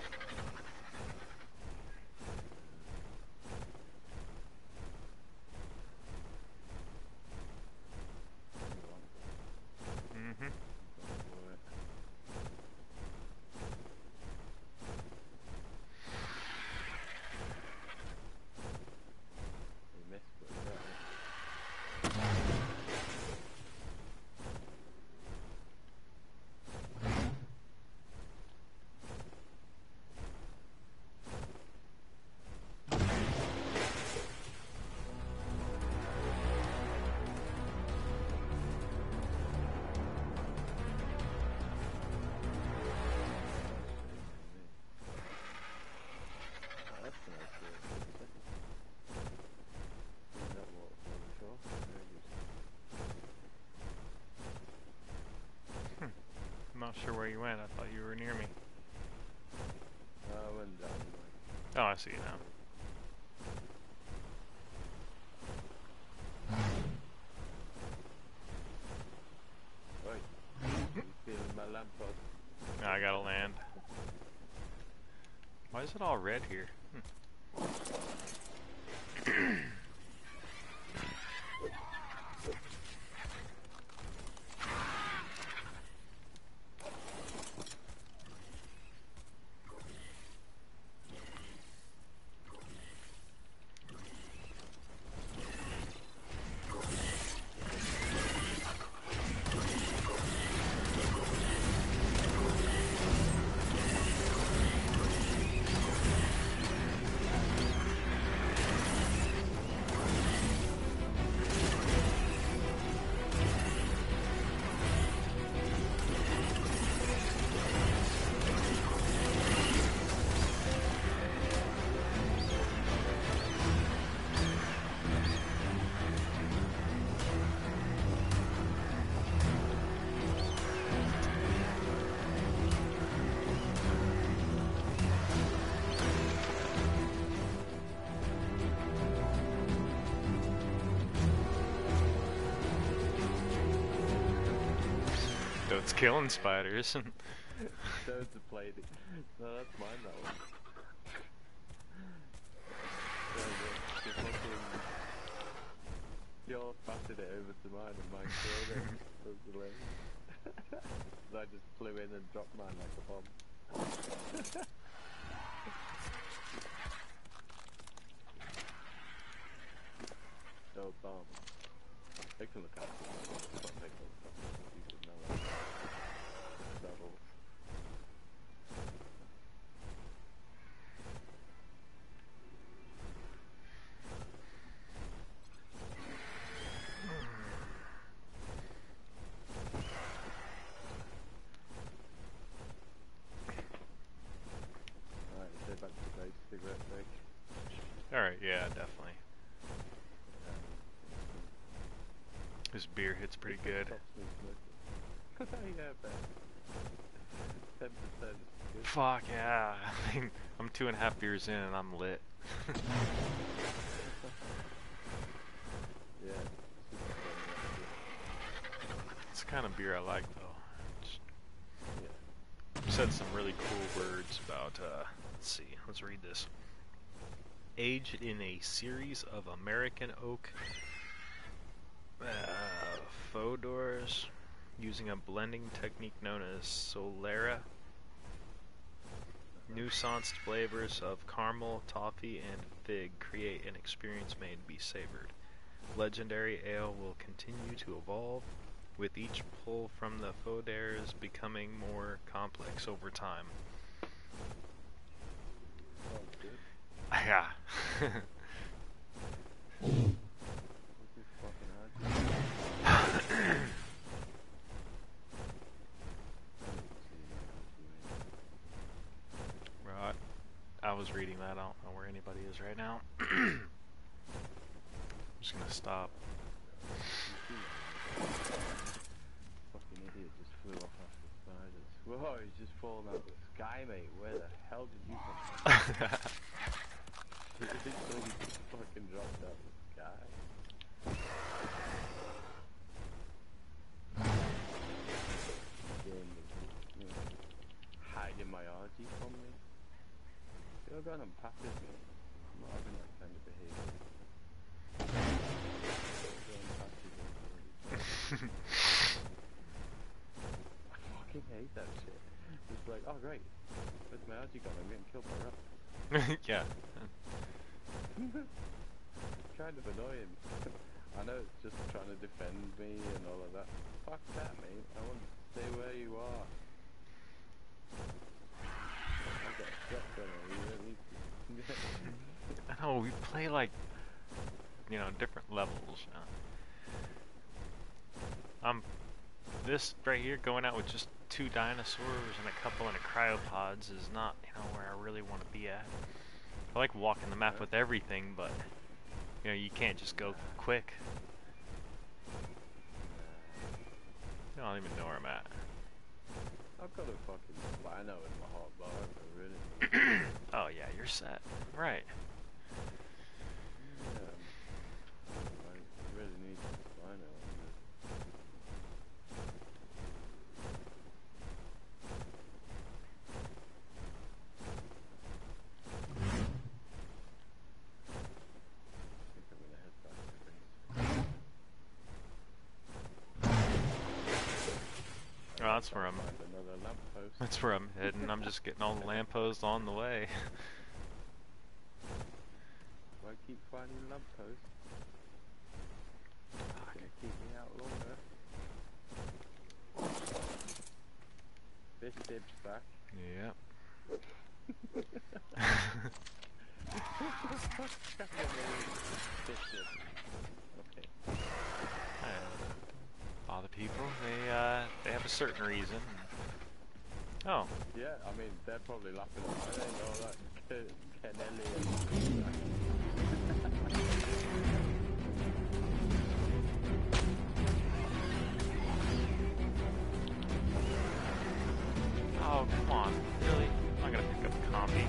Mm-hmm. We missed, but it's alright. Oh, that's a nice dirt. Isn't that what for the shore? Very good. I'm not sure where you went. I thought you were near me. I went down like Oh, I see you now. Oi, you feeling my lamppost? Now I gotta land. Why is it all red here? Hmm. So it's killing spiders. Stones have played it. No, that's mine, that one. So, uh, you fucking... You're passing it over to mine and mine killed it. That was hilarious. So I just flew in and dropped mine like a bomb. Dope bomb. Take a look at it. Take a look at it. You should know that. Doubles. Alright, let's go back to the base, cigarette break. Alright, yeah, definitely. Um, This beer hits pretty good. stops me smoking. Yeah, I bet. ten percent. Good. Fuck yeah. I mean, I'm two and a half beers in and I'm lit. Yeah. Super fun, It's the kind of beer I like though. It's- yeah. you said some really cool words about uh, let's see. Let's read this. Aged in a series of American oak uh, faux doors using a blending technique known as Solera. Nuanced flavors of caramel, toffee, and fig create an experience made to be savored. Legendary ale will continue to evolve, with each pull from the faux doors becoming more complex over time. Sounds good. Yeah. What's this fucking ad? Right. I was reading that. I don't know where anybody is right now. I'm just gonna stop. Fucking idiot just flew off after spiders. Whoa, he's just fallen out of the sky, mate. Where the hell did you come from? He just fucking dropped out of the sky. Game is, you know, hiding my R G from me. You're going on patches, mate. I'm not having that kind of behavior. I fucking hate that shit. It's like, oh great, where's my R G gone? I'm getting killed by rats. Yeah. Kind of annoying. I know it's just trying to defend me and all of that. Fuck that, mate. I want to stay where you are. I've got a shotgun, you don't need to. I know, we play like, you know, different levels. Uh, um, this right here, going out with just two dinosaurs and a couple in a cryopods is not, you know, where I really want to be at. I like walking the map with everything, but, you know, you can't just go quick. I don't even know where I'm at. I've got a fucking spino in my hot bar, really. Oh yeah, you're set. Right. Yeah. I really need some spino on this. I think I'm gonna head back to things. Oh, that's where I'm. Find another lamppost. That's where I'm heading. I'm just getting all the lampposts on the way. Do I keep finding lampposts? It's gonna keep me out longer. Fish dibs back. Yep. Fish dibs. Okay. All the people, they uh, they have a certain reason. Oh, Yeah, I mean, they're probably laughing at my name, all that Ke- Kenelli and oh, come on, really? I'm not gonna pick up a combi.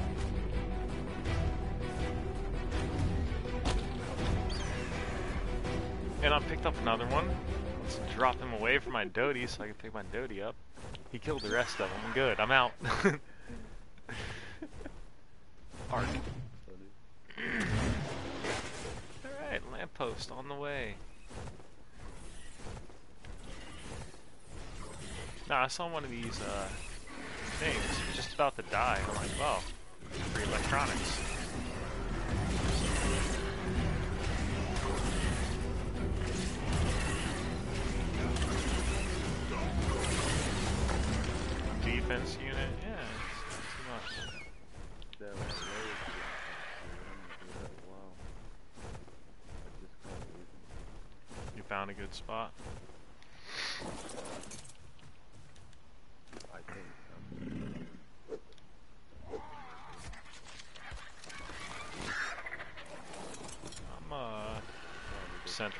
And I picked up another one. Let's drop him away from my Doty so I can pick my Doty up. He killed the rest of them. I'm good. I'm out. Arc. Alright, lamppost on the way. Nah, I saw one of these uh, things just about to die. I'm like, wow, free electronics. Defense unit, yeah, it's not too much. there were loads of them. Wow. I just can't believe it. You found a good spot? I think I'm uh center.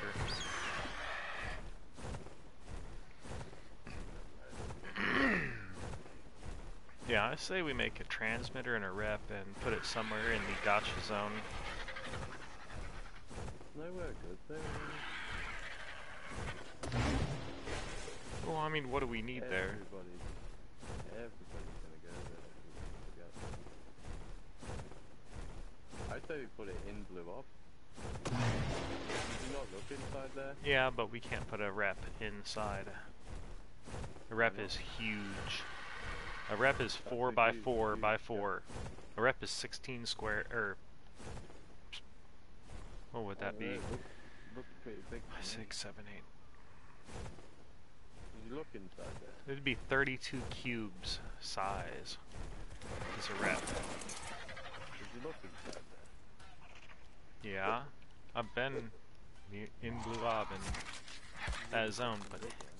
Yeah, I say we make a transmitter and a rep and put it somewhere in the gotcha zone. nowhere good there. Well, I mean, what do we need there? Everybody's, everybody's gonna go there. say we put it in Blue Ob. Did you not look inside there? Yeah, but we can't put a rep inside. A rep is huge. A rep is four by four by four. A rep is sixteen square, or what would that be? Looks pretty big. Six, seven, eight. Did you look inside there? It'd be thirty-two cubes size. Is a rep. Did you look inside there? Yeah, I've been in Blue Ob in that zone, but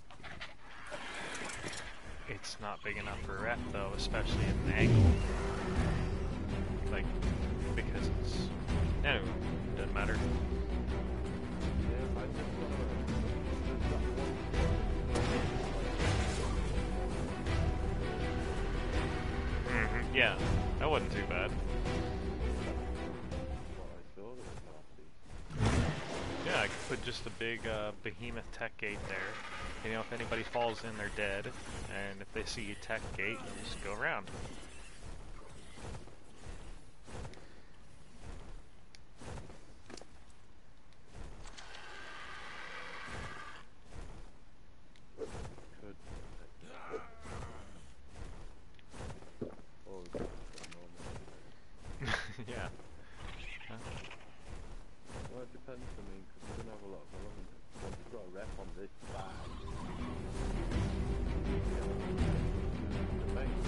it's not big enough for a rep though, especially at an angle. Like, because it's... Anyway, doesn't matter. Yeah, I just Mm-hmm, yeah, that wasn't too bad. Yeah, I could put just a big uh, behemoth tech gate there. You know, if anybody falls in, they're dead. And if they see a tech gate, you just go around. Yeah. Huh? Well, it depends, I mean, because we're going to have a lot of elements. Once we've got a rep on this side, the main.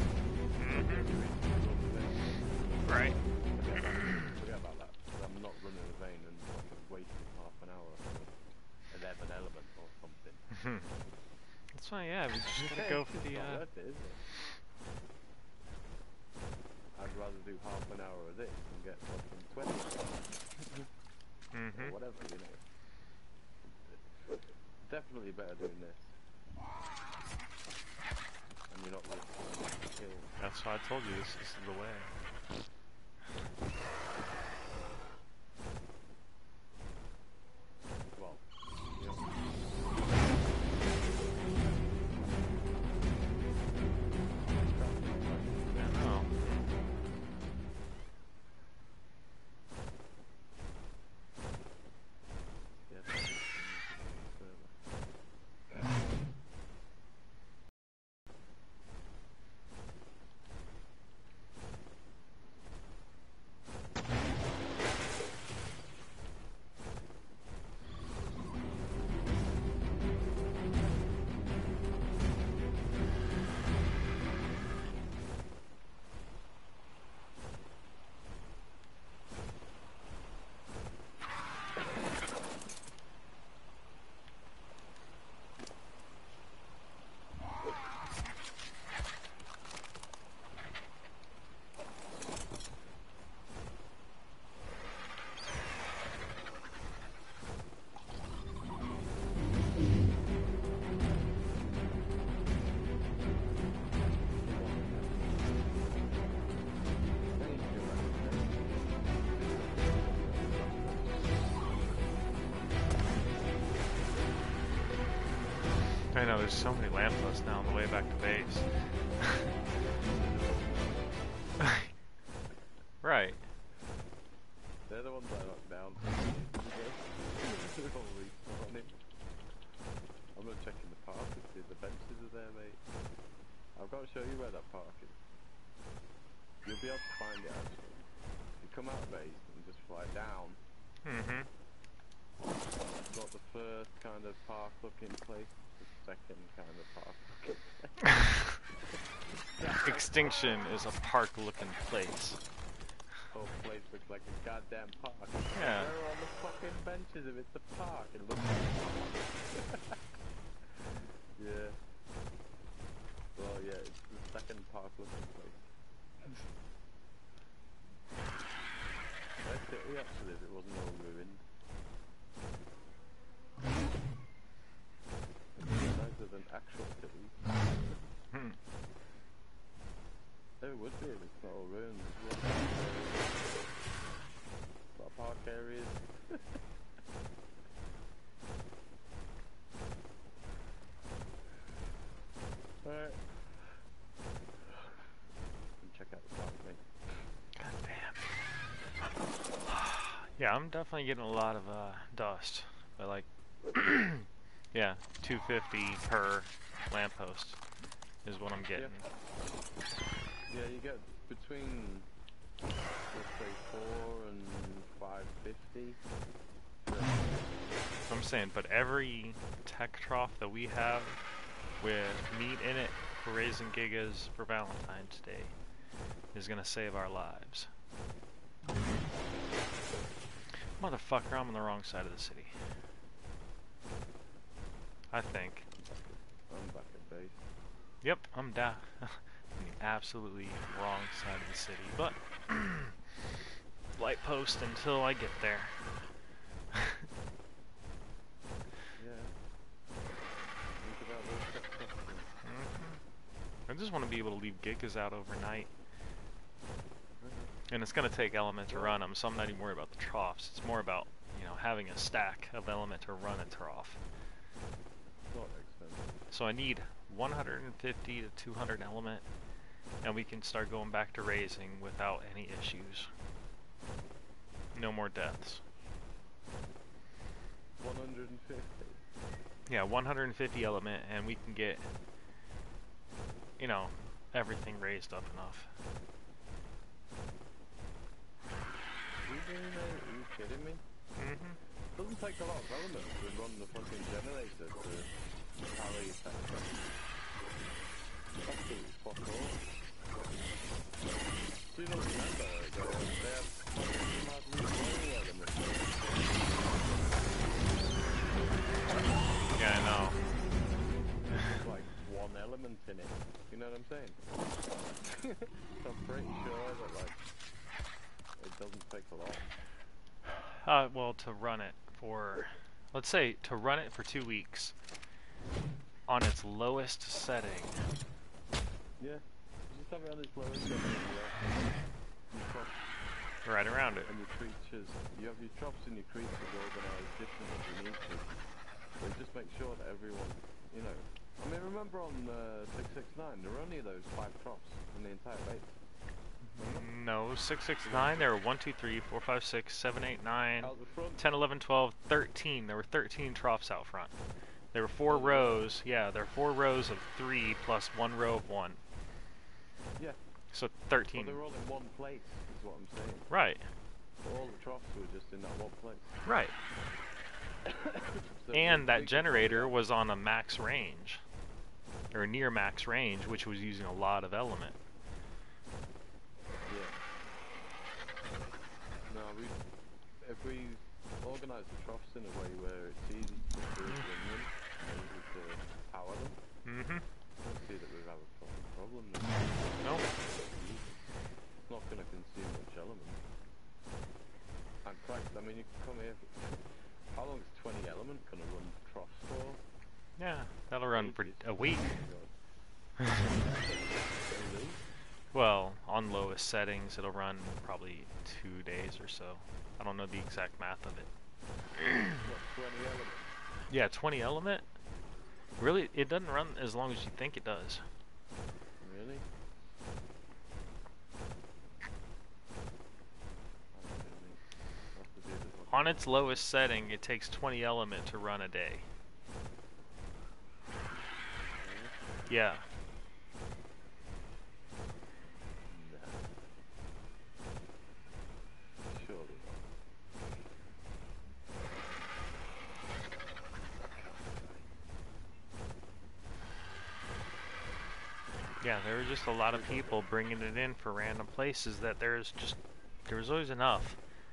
Mm-hmm. Right. Forget about that. I'm not running a vein and fucking wasting half an hour for eleven elements or something. That's fine, yeah, we just gotta go for the, uh... Worth it, isn't it? I'd rather do half an hour of this and get fucking twenty mm-hmm. or whatever, you know. Definitely better doing this. And you're not risking kills. That's why I told you this, this is the way. Well, you know. I know. I know, there's so many lampposts now on the way back to base. Right. They're the ones I knocked down. I'm gonna check in the park and see if the benches are there, mate. I've got to show you where that park is. You'll be able to find it actually. You come out of base and just fly down. Mm-hmm. It's got the first kind of park looking place. Second kind of park. Extinction is a park looking place. Whole place looks like a goddamn park. Yeah. Where are all the fucking benches if it's a park? It looks like a park. Yeah. Well, yeah, it's the second park looking place. Nice city actually if it wasn't all ruined. Nicer than actual cities. Hmm. There would be if it's not all ruined. There's a lot of park areas. Alright. Check out the park, mate. God damn. Yeah, I'm definitely getting a lot of uh, dust. But like, yeah, two fifty per lamppost is what I'm getting. Yeah, yeah, you get between, let's say, four and five fifty. I'm saying, but every tech trough that we have with meat in it for raising gigas for Valentine's Day is gonna save our lives. Motherfucker, I'm on the wrong side of the city. I think. I'm back at base. Yep, I'm down. on the absolutely wrong side of the city, but light post until I get there. Yeah. Think about those tech troughs. Mm-hmm. I just want to be able to leave gigas out overnight. Mm-hmm. And it's going to take element to run them, so I'm not even worried about the troughs. It's more about, you know, having a stack of element to run a trough. Not expensive. So I need one hundred fifty to two hundred element, and we can start going back to raising without any issues. No more deaths. one hundred fifty? Yeah, one hundred fifty element, and we can get, you know, everything raised up enough. Are you doing that? Are you kidding me? Mm-hmm. Doesn't take a lot of elements to run the fucking generator to power your tech truck. Absolutely fuck all. Do you not remember that they have fucking hardly any elements? Yeah, I know. There's like one element in it. You know what I'm saying? So I'm pretty sure that like it doesn't take a lot. Uh, well, to run it for, let's say, to run it for two weeks on its lowest setting. Yeah, just have it on its lowest setting. Yeah. Right around it. And your creatures, you have your troughs and your creatures organised differently if you need to. But just make sure that everyone, you know. I mean, remember on uh, six six nine, there were only those five troughs in the entire base. No, six six nine, there were one, two, three, four, five, six, seven, eight, nine, Out the front. ten, eleven, twelve, thirteen. There were thirteen troughs out front. There were four rows. Yeah, there were four rows of three plus one row of one. Yeah. So thirteen. Well, they were all in one place, is what I'm saying. Right. All the troughs were just in that one place. Right. So And that big- generator was on a max range. Or near max range, which was using a lot of element. Yeah. No, we if we organise the troughs in a way where it's easy to bring them in and easy to power them, Mm-hmm. I don't see that we have a fucking problem there. Nope. It's not going to consume much element. And Christ, I mean, you can come here. How long is twenty element going to run troughs for? Yeah, that'll run for a week. Well, on lowest settings, it'll run probably two days or so. I don't know the exact math of it. What, twenty element? Yeah, twenty element? Really, it doesn't run as long as you think it does. Really? On its lowest setting, it takes twenty element to run a day. Yeah. Surely Yeah, there were just a lot of people bringing it in for random places that there's just, there was always enough.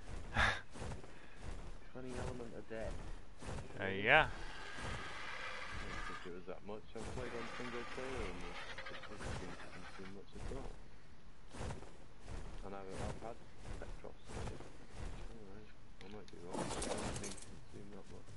twenty element a day. Uh, yeah. I don't think it was that much. I've played on single player and it doesn't seem to consume much at all. And I've, I've had tech drops and shit. I don't know, I might be wrong, but I don't think it consumed that much.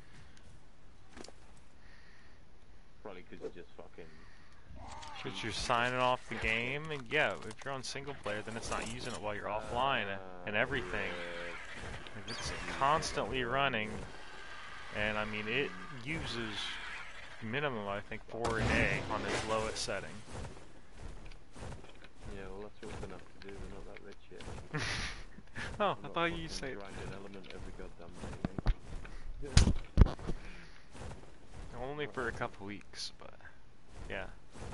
Probably because you just fucking... Because you're signing off the game, and yeah, if you're on single player, then it's not using it while you're offline and, and everything. If it's constantly running, and I mean, it uses minimum, I think, four a day on its lowest setting. Yeah, well that's what we're gonna have to do, we're not that rich yet. Oh, I'm I not thought you fucking said grinding element every goddamn day, mate. only Not for a happening. couple weeks, but yeah.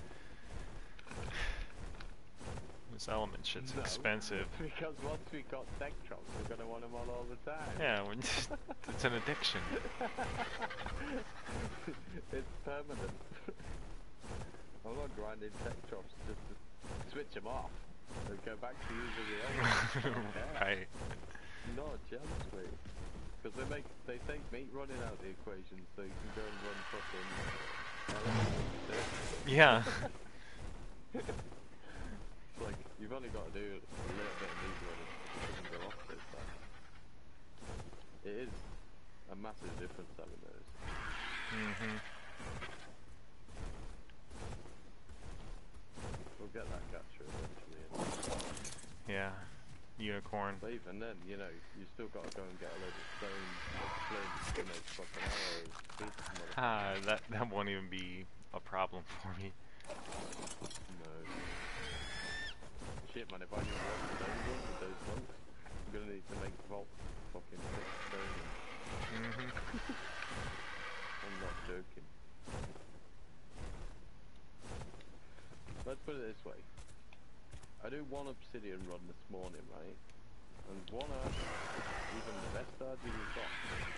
This element shit's No, expensive. because once we got tech drops, we're gonna want them on all the time. Yeah, we're just, it's an addiction. It's permanent. I'm not grinding tech drops just to switch them off and go back to using the old ones. Yeah. Right. Not a chance, mate. Because they make they take meat running out of the equation, so you can go and run fucking elements instead. Yeah. It's like you've only got to do a little bit of meat running. It doesn't go off so fast. It is a massive difference having those. Mhm. We'll get that capture eventually. Anyway. Yeah. Unicorn. But even then, you know, you still got to go and get a load of stones, flints, you know, fucking arrows, beat some motherfuckers. Ah, that that won't even be a problem for me. No. Shit, man, if I knew what stone was with those monks, I'm gonna need to make vault fucking six stone. Mhm. I'm not joking. Let's put it this way. I do one obsidian run this morning, right? And one R G, even the best R G we've got.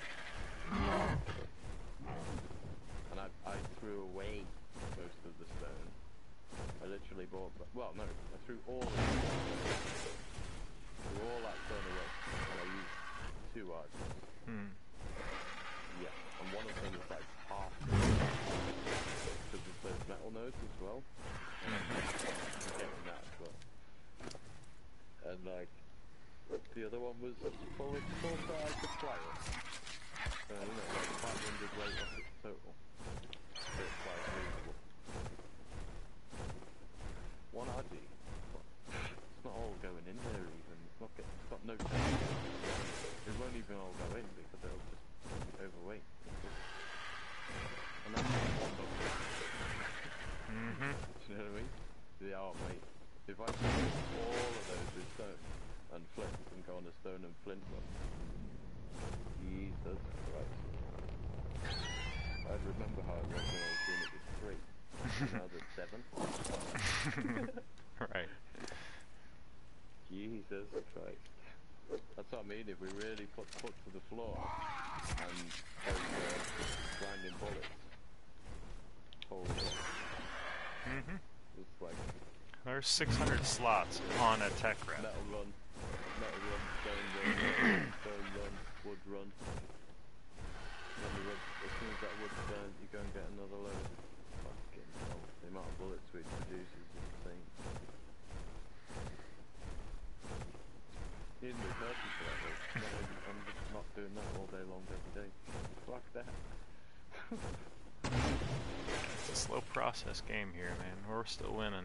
And I, I threw away most of the stone. I literally bought, well no, I threw all of it. Threw all that stone away. And I used two R Gs. Hmm. Yeah, and one of them was like half because of those metal nodes as well. And I'm getting that as well. And like, the other one was full of full size to fly it. So, you know, like five hundred weight off its total. So it's quite reasonable. One R G, it's not all going in there even. It's not get, it's got no chance. It won't even all go in because it'll just be overweight. And that's just one book. Mhm. Do you know what I mean? Yeah, oh, mate. If I could all of those with stone and flint and go on a stone and flint run, Jesus Christ. I remember how it was when I was doing it with three. Now there's seven. Right. Jesus Christ. That's what I mean, if we really put foot to the floor and those uh, grinding bullets. Holy shit. Mhm. It's like There's six hundred slots on a tech rep. metal run, metal run, stone run, stone run, wood run. Then the wood, as soon as that wood's burned, you go and get another load. Fucking hell, the amount of bullets we produce is insane. Need a new person for that though. Not really, I'm just not doing that all day long every day. Fuck that. It's a slow process game here, man. We're still winning.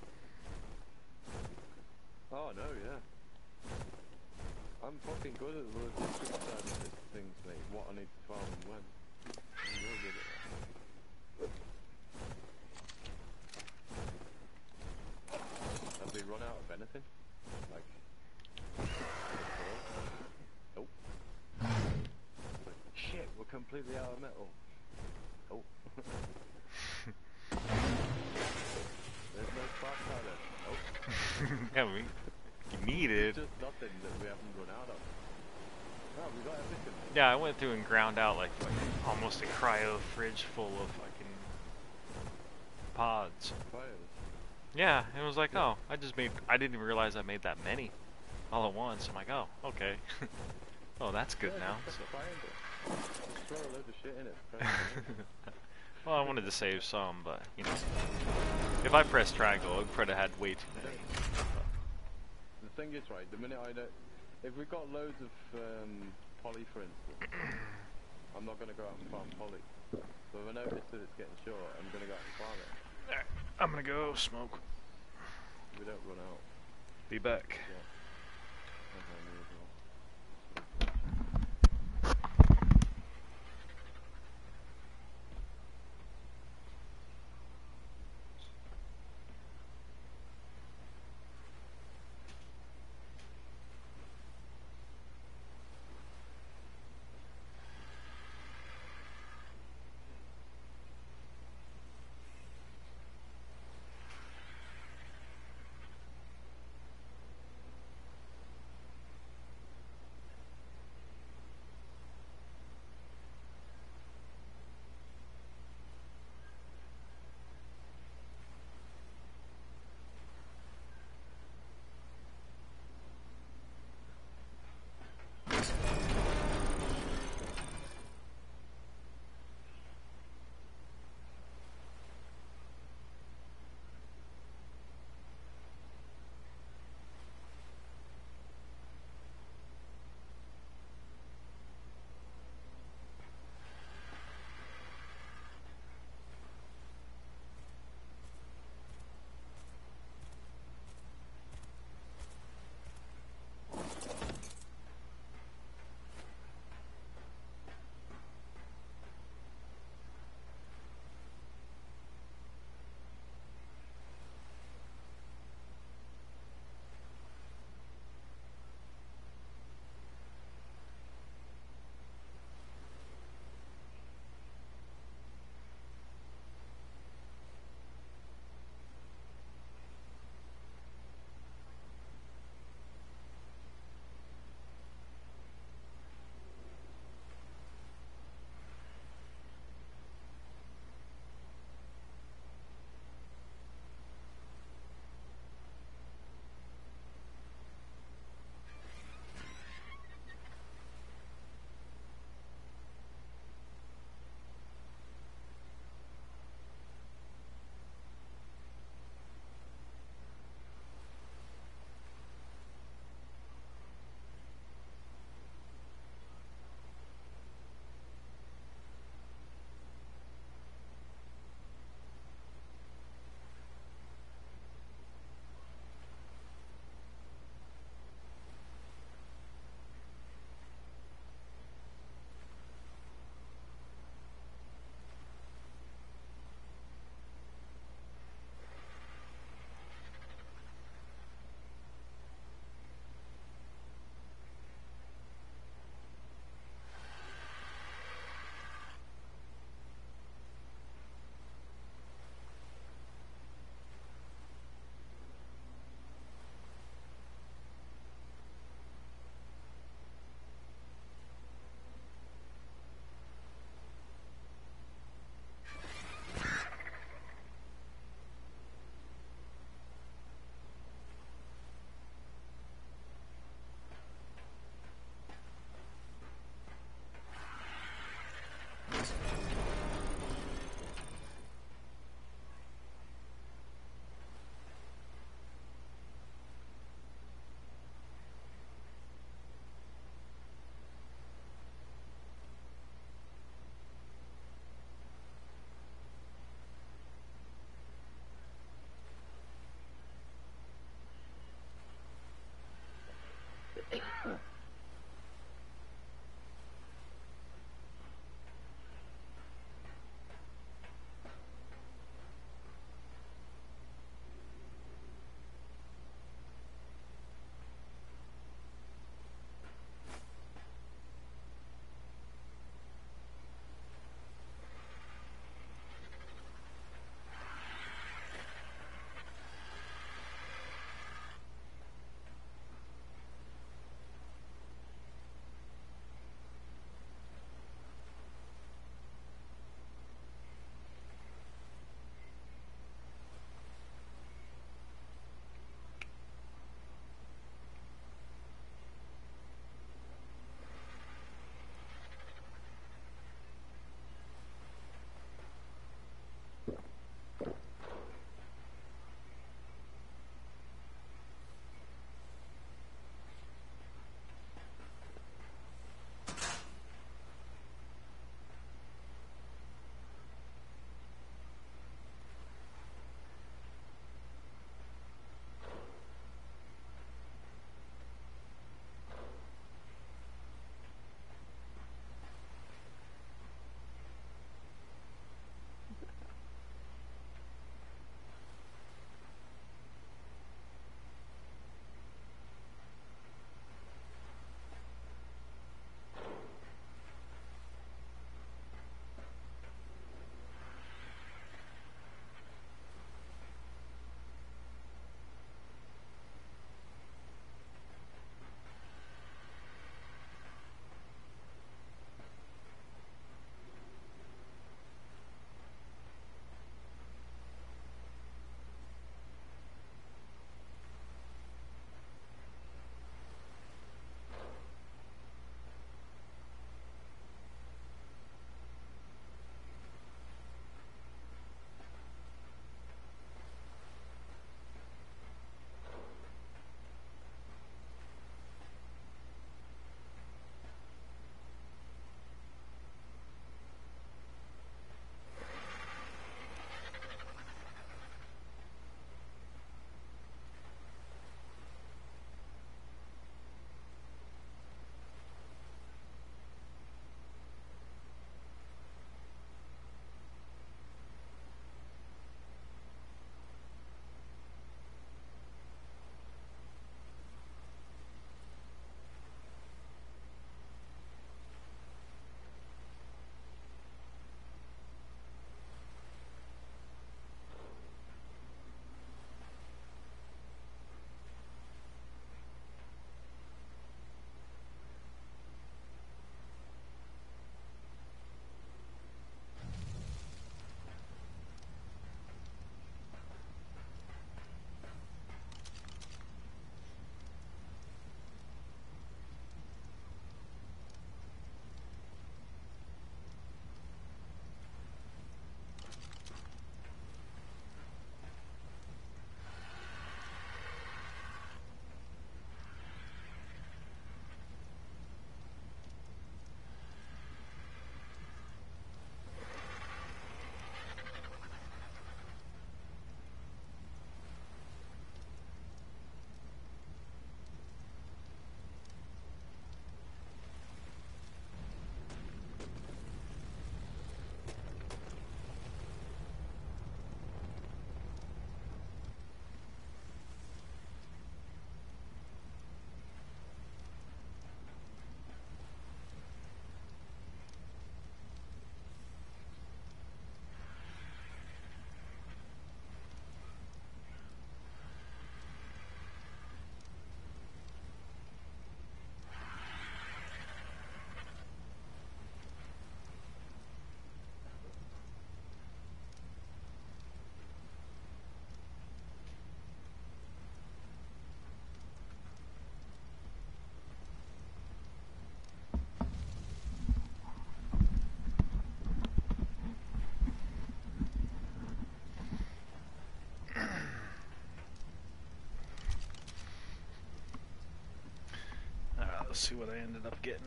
Oh no, yeah. I'm fucking good at the logistics side of this things, mate. What I need to farm and when. I'm real good at that. Have we run out of anything? Like, nope. Like, shit, we're completely out of metal. Nope. There's no spark powder. Nope. Yeah, we you need it. There's just nothing that we haven't run out of. No, we got everything. Yeah, I went through and ground out like fucking almost a cryo fridge full of fucking pods. Fires. Yeah, it was like, oh, I just made, I didn't even realize I made that many all at once. I'm like, oh, okay. Oh, that's good Yeah, now. just So. put a fire in it. Just throw a load of shit in it. Throw it in it. Well, I wanted to save some, but, you know. If I pressed triangle, I would have had way too many. The thing is, right, the minute I know, if we've got loads of um, poly, for instance, I'm not going to go out and farm poly. So if I notice that it's getting short, I'm going to go out and farm it. Alright, I'm gonna go smoke. We don't run out. Be back. Yeah. Okay, me as well. see what I ended up getting.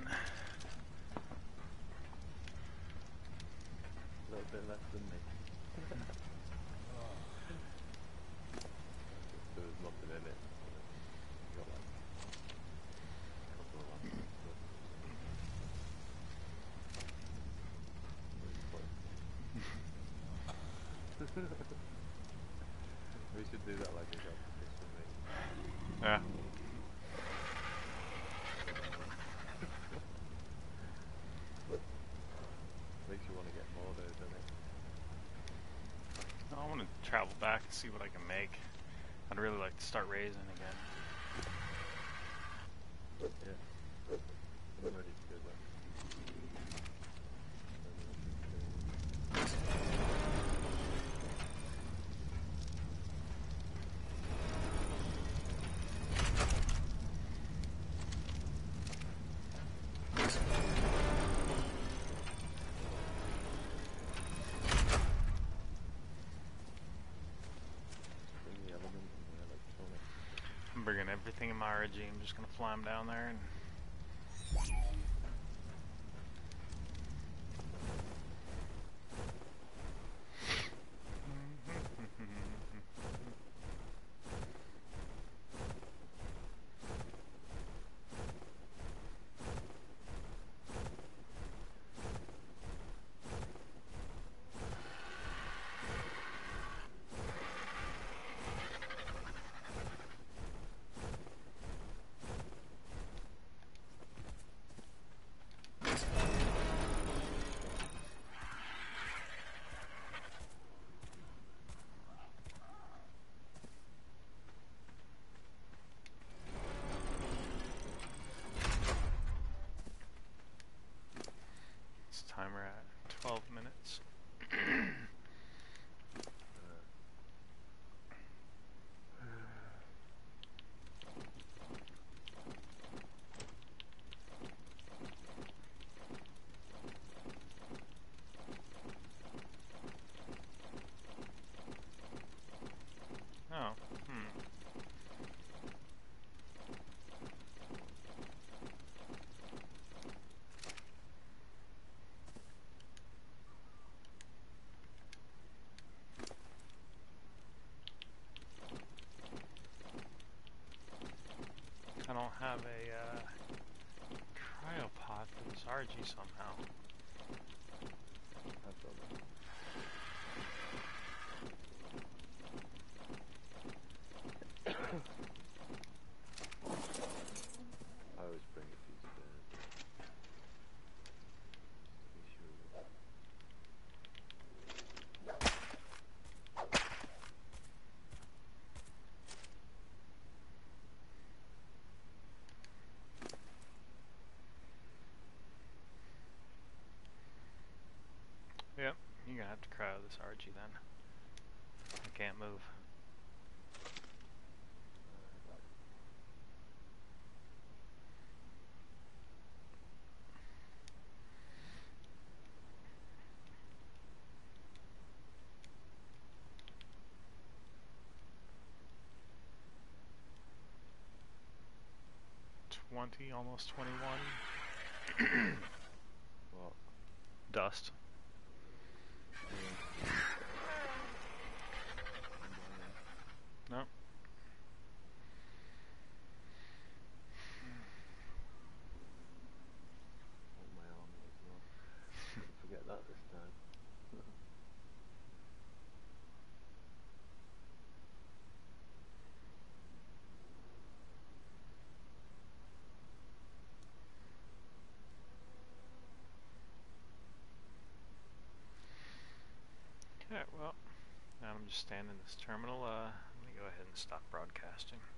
A little bit less than me. There was nothing in it. You got like a couple of lamps and stuff. We should do that like a competition, mate. Yeah. Makes you want to get more though, doesn't it? I want to travel back and see what I can make. I'd really like to start raising again. Yeah. I'm ready to go back. Bring the element and the electronics. I'm bringing everything in my R G. I'm just gonna fly them down there and. Timer at twelve minutes. Oh, hmm. I don't have a uh, cryopod for this R G somehow. I've got it. I always bring a few spares. Just to be sure. Yep, you're gonna have to cryo this R G then. I can't move. Twenty, almost twenty-one. What? Dust. Yeah. No. On my armor as well. Don't forget that this time. Okay, well, now I'm just standing in this terminal. Uh, let me go ahead and stop broadcasting.